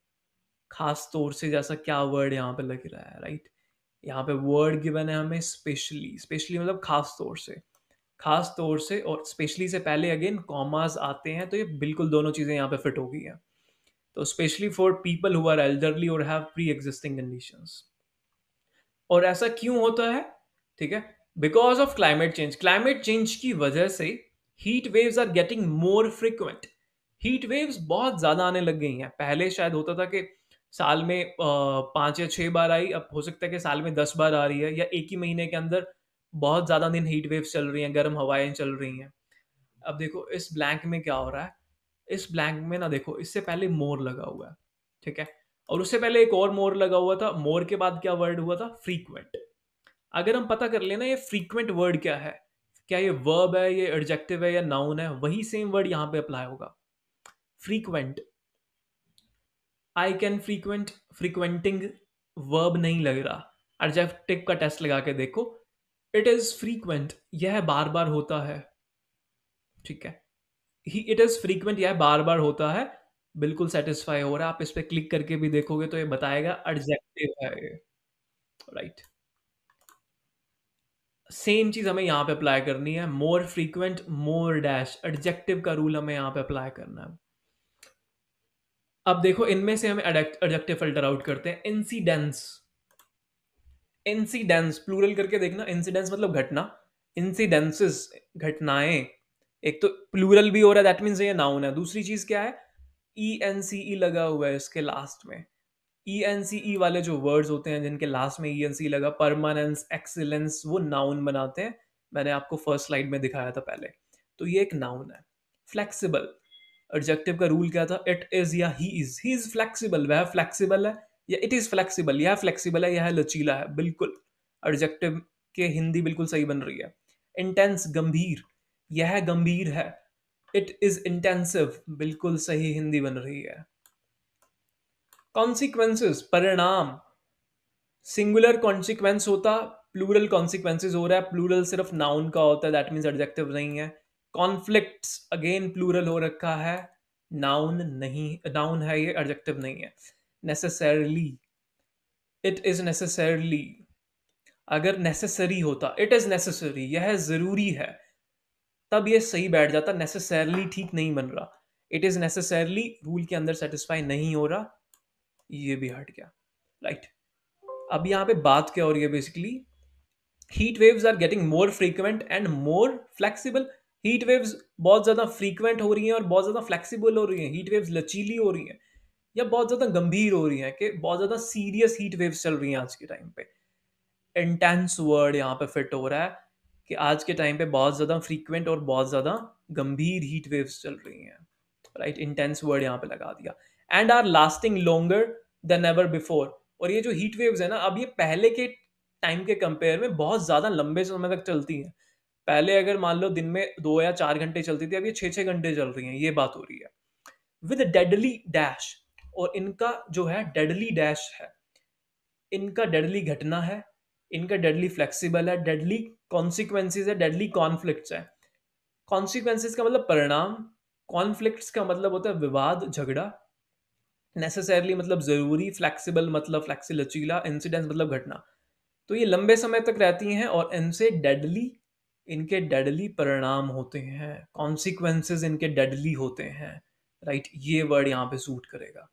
खास तौर से जैसा क्या वर्ड यहाँ पे लग रहा है, राइट? यहाँ पे वर्ड गिवन है हमें स्पेशली। स्पेशली मतलब खास तौर से, खास तौर से और स्पेशली से पहले अगेन कॉमास आते हैं, तो ये बिल्कुल दोनों चीजें यहाँ पे फिट हो गई हैं। तो specially for people who are elderly और हैव प्री एग्जिस्टिंग कंडीशंस। और ऐसा क्यों होता है? ठीक है, because of climate change. Climate change की वजह से heat waves are getting more frequent. Heat waves बहुत ज्यादा आने लग गई हैं। पहले शायद होता था कि साल में 5 या 6 बार आई, अब हो सकता है कि साल में 10 बार आ रही है, या एक ही महीने के अंदर बहुत ज्यादा दिन हीट वेव्स चल रही हैं, गर्म हवाएं चल रही हैं। अब देखो इस ब्लैंक में क्या हो रहा है। इस ब्लैंक में ना देखो, इससे पहले मोर लगा हुआ है। ठीक है, और उससे पहले एक और मोर लगा हुआ था। मोर के बाद क्या वर्ड हुआ था? फ्रीक्वेंट। अगर हम पता कर लेना ये फ्रीक्वेंट वर्ड क्या है, क्या ये वर्ब है, ये एडजेक्टिव है या नाउन है, वही सेम वर्ड यहां पे अप्लाई होगा। Frequent, I can frequent, frequenting verb नहीं लग रहा। एडजेक्टिव का टेस्ट लगा के देखो, इट इज फ्रीक्वेंट, यह बार बार होता है। ठीक है, ही इट इज फ्रीक्वेंट, यह बार बार होता है, बिल्कुल सेटिस्फाई हो रहा है। आप इस पे क्लिक करके भी देखोगे तो ये बताएगा एडजेक्टिव है ये, राइट। सेम चीज हमें यहाँ पे अप्लाई करनी है। More frequent, more dash, adjective का रूल हमें यहाँ पे अप्लाई करना है। अब देखो इनमें से हमें एडजेक्टिव फिल्टर आउट करते हैं। इंसिडेंस, इंसिडेंस प्लूरल करके देखना। इंसिडेंस मतलब घटना, इंसिडेंसेस घटनाएं। एक तो प्लूरल भी हो रहा है, दैट मीन्स ये नाउन है। दूसरी चीज क्या है? ई एन सी ई लगा हुआ है इसके लास्ट में। ई एन सी ई वाले जो वर्ड्स होते हैं जिनके लास्ट में ई एन सी लगा, परमानेंस, एक्सीलेंस, वो नाउन बनाते हैं। मैंने आपको फर्स्ट स्लाइड में दिखाया था पहले। तो ये एक नाउन है। फ्लेक्सिबल, एडजेक्टिव का रूल क्या था? इट इज या ही इज फ्लेक्सिबल, वह फ्लेक्सिबल है, या इट इज फ्लेक्सिबल, यह फ्लेक्सिबल है, यह लचीला है, बिल्कुल एडजेक्टिव के हिंदी बिल्कुल सही बन रही है। इंटेंस गंभीर, यह गंभीर है, इट इज इंटेंसिव, बिल्कुल सही हिंदी बन रही है। कॉन्सिक्वेंसेस परिणाम, सिंगुलर कॉन्सिक्वेंस होता, प्लूरल कॉन्सिक्वेंसेस हो रहा है, प्लूरल सिर्फ नाउन का होता है, दैट मीन्स एडजेक्टिव नहीं है। कॉन्फ्लिक्ट्स अगेन प्लूरल हो रखा है, नाउन नहीं, नाउन है ये, एडजेक्टिव नहीं है। नेसेसरली, इट इज नेसेसरली, अगर नेसेसरी होता, इट इज नेसेसरी, यह जरूरी है, तब ये सही बैठ जाता। नेसेसरली ठीक नहीं बन रहा, इट इज नेसेसरली रूल के अंदर सेटिस्फाई नहीं हो रहा, ये भी हट गया, राइट। अब यहाँ पे बात क्या हो रही है basically, heat waves are getting more frequent and more flexible. Heat waves बहुत ज्यादा फ्रीक्वेंट हो रही हैं और बहुत ज्यादा फ्लेक्सिबल हो रही हैं, हीट वेव्स लचीली हो रही हैं या बहुत ज्यादा गंभीर हो रही हैं, कि बहुत ज्यादा सीरियस हीट वेव्स चल रही हैं आज के टाइम पे। इंटेंस वर्ड यहाँ पे फिट हो रहा है कि आज के टाइम पे बहुत ज्यादा फ्रीक्वेंट और बहुत ज्यादा गंभीर हीट वेव्स चल रही हैं, राइट। इंटेंस वर्ड यहाँ पे लगा दिया। And are lasting longer than ever before, और ये जो हीट वेव्स है ना, अब ये पहले के टाइम के कंपेयर में बहुत ज्यादा लंबे समय तक चलती हैं। पहले अगर मान लो दिन में 2 या 4 घंटे चलती थी, अब ये 6 6 घंटे चल रही हैं, ये बात हो रही है। विद डेडली डैश, और इनका जो है डेडली डैश है, इनका डेडली घटना है, इनका डेडली फ्लेक्सिबल है, डेडली कॉन्सिक्वेंसेज है, डेडली कॉन्फ्लिक्ट्स है। कॉन्सिक्वेंसेज का मतलब परिणाम, कॉन्फ्लिक्ट्स का मतलब होता है विवाद, झगड़ा, नेसेसरली मतलब जरूरी, फ्लेक्सिबल मतलब फ्लेक्सी लचीला, इंसिडेंस मतलब घटना। तो ये लंबे समय तक रहती हैं और इनसे डेडली, इनके डेडली परिणाम होते हैं, कॉन्सिक्वेंसेज इनके डेडली होते हैं, राइट। ये वर्ड यहाँ पे सूट करेगा।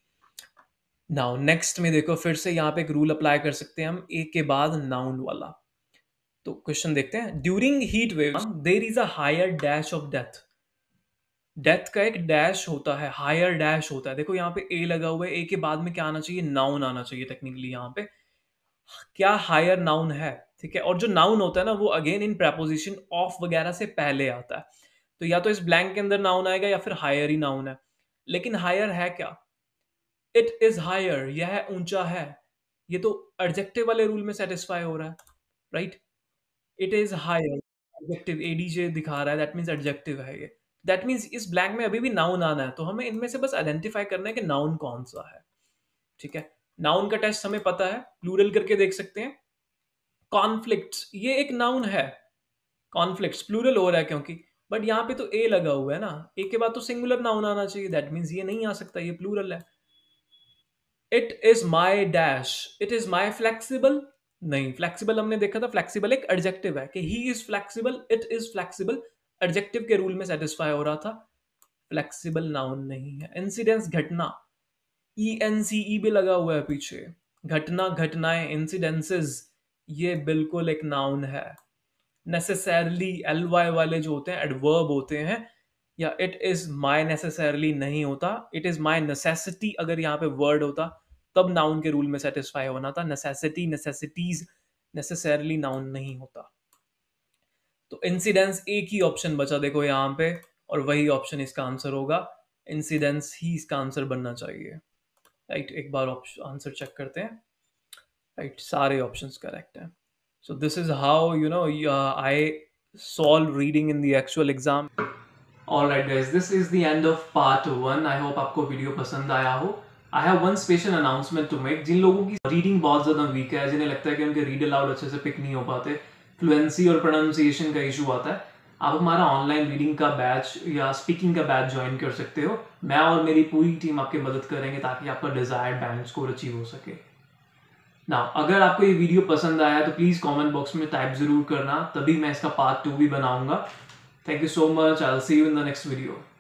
नाउ नेक्स्ट में देखो, फिर से यहाँ पे एक रूल अप्लाई कर सकते हैं हम, एक के बाद नाउन वाला। तो क्वेश्चन देखते हैं, during heat waves there is a higher dash of death. Death का एक डैश होता है, हायर डैश होता है। देखो यहाँ पे ए लगा हुआ है, ए के बाद में क्या आना चाहिए, नाउन आना चाहिए टेक्निकली। यहाँ पे क्या हायर नाउन है, ठीक है। और जो नाउन होता है ना, वो अगेन इन प्रेपोजिशन ऑफ वगैरह से पहले आता है। तो या तो इस ब्लैंक के अंदर नाउन आएगा या फिर हायर ही नाउन है। लेकिन हायर है क्या, इट इज हायर, यह ऊंचा है। ये तो एडजेक्टिव वाले रूल में सेटिस्फाई हो रहा है, right. It is higher, adjective ADJ दिखा रहा है, दैट मीन्स एडजेक्टिव है ये। दैट मीन्स इस ब्लैंक में अभी भी नाउन आना है, तो हमें इनमें से बस आइडेंटिफाई करना है कि नाउन कौन सा है, ठीक है। नाउन का टेस्ट हमें पता है, प्लूरल करके देख सकते हैं। कॉन्फ्लिक्ट्स, ये एक नाउन है, कॉन्फ्लिक्ट्स प्लूरल हो रहा है क्योंकि, बट यहाँ पे तो ए लगा हुआ है ना, ए के बाद तो सिंगुलर नाउन आना चाहिए, दैट मीन्स ये नहीं आ सकता, ये प्लूरल है। It is my dash, it is my flexible, नहीं, फ्लेक्सिबल हमने देखा था, फ्लेक्सिबल एक एडजेक्टिव है, कि he is flexible, it is flexible, adjective के रूल में सेटिस्फाई हो रहा था, फ्लेक्सिबल नाउन नहीं है। इंसिडेंस घटना, ई एन सी ई भी लगा हुआ है पीछे, घटना, घटनाएं, इंसिडेंसेस, ये बिल्कुल एक नाउन है। नेसेसरली एल वाई वाले जो होते हैं एडवर्ब होते हैं, या इट इज माई नेसेसरली नहीं होता, इट इज माई नेसेसिटी अगर यहाँ पे वर्ड होता तब नाउन के रूल में सेटिस्फाई होना था। नेसेसिटी, नेसेसिटीज, नेसेसरली नाउन नहीं होता। तो इंसिडेंस एक ही ऑप्शन बचा देखो यहाँ पे, और वही ऑप्शन इसका आंसर होगा, इंसिडेंस ही इसका आंसर बनना चाहिए, राइट। एक बार आंसर चेक करते हैं, राइट, सारे ऑप्शंस करेक्ट हैं। So this is how I solve reading in the actual exam. Alright guys, this is the end of part 1. I hope आपको वीडियो पसंद आया हो। I have one special announcement to make. जिन लोगों की reading बहुत ज़्यादा week है, जिन्हें लगता है कि उनके रीड अलाउड अच्छे से पिक नहीं हो पाते, फ्लुएंसी और प्रोनाउंसिएशन का इशू आता है, आप हमारा ऑनलाइन रीडिंग का बैच या स्पीकिंग का बैच ज्वाइन कर सकते हो। मैं और मेरी पूरी टीम आपकी मदद करेंगे ताकि आपका डिजायर्ड बैंड स्कोर अचीव हो सके। ना अगर आपको ये वीडियो पसंद आया तो प्लीज़ कमेंट बॉक्स में टाइप ज़रूर करना, तभी मैं इसका पार्ट 2 भी बनाऊंगा। Thank you so much, I will see you in the next video.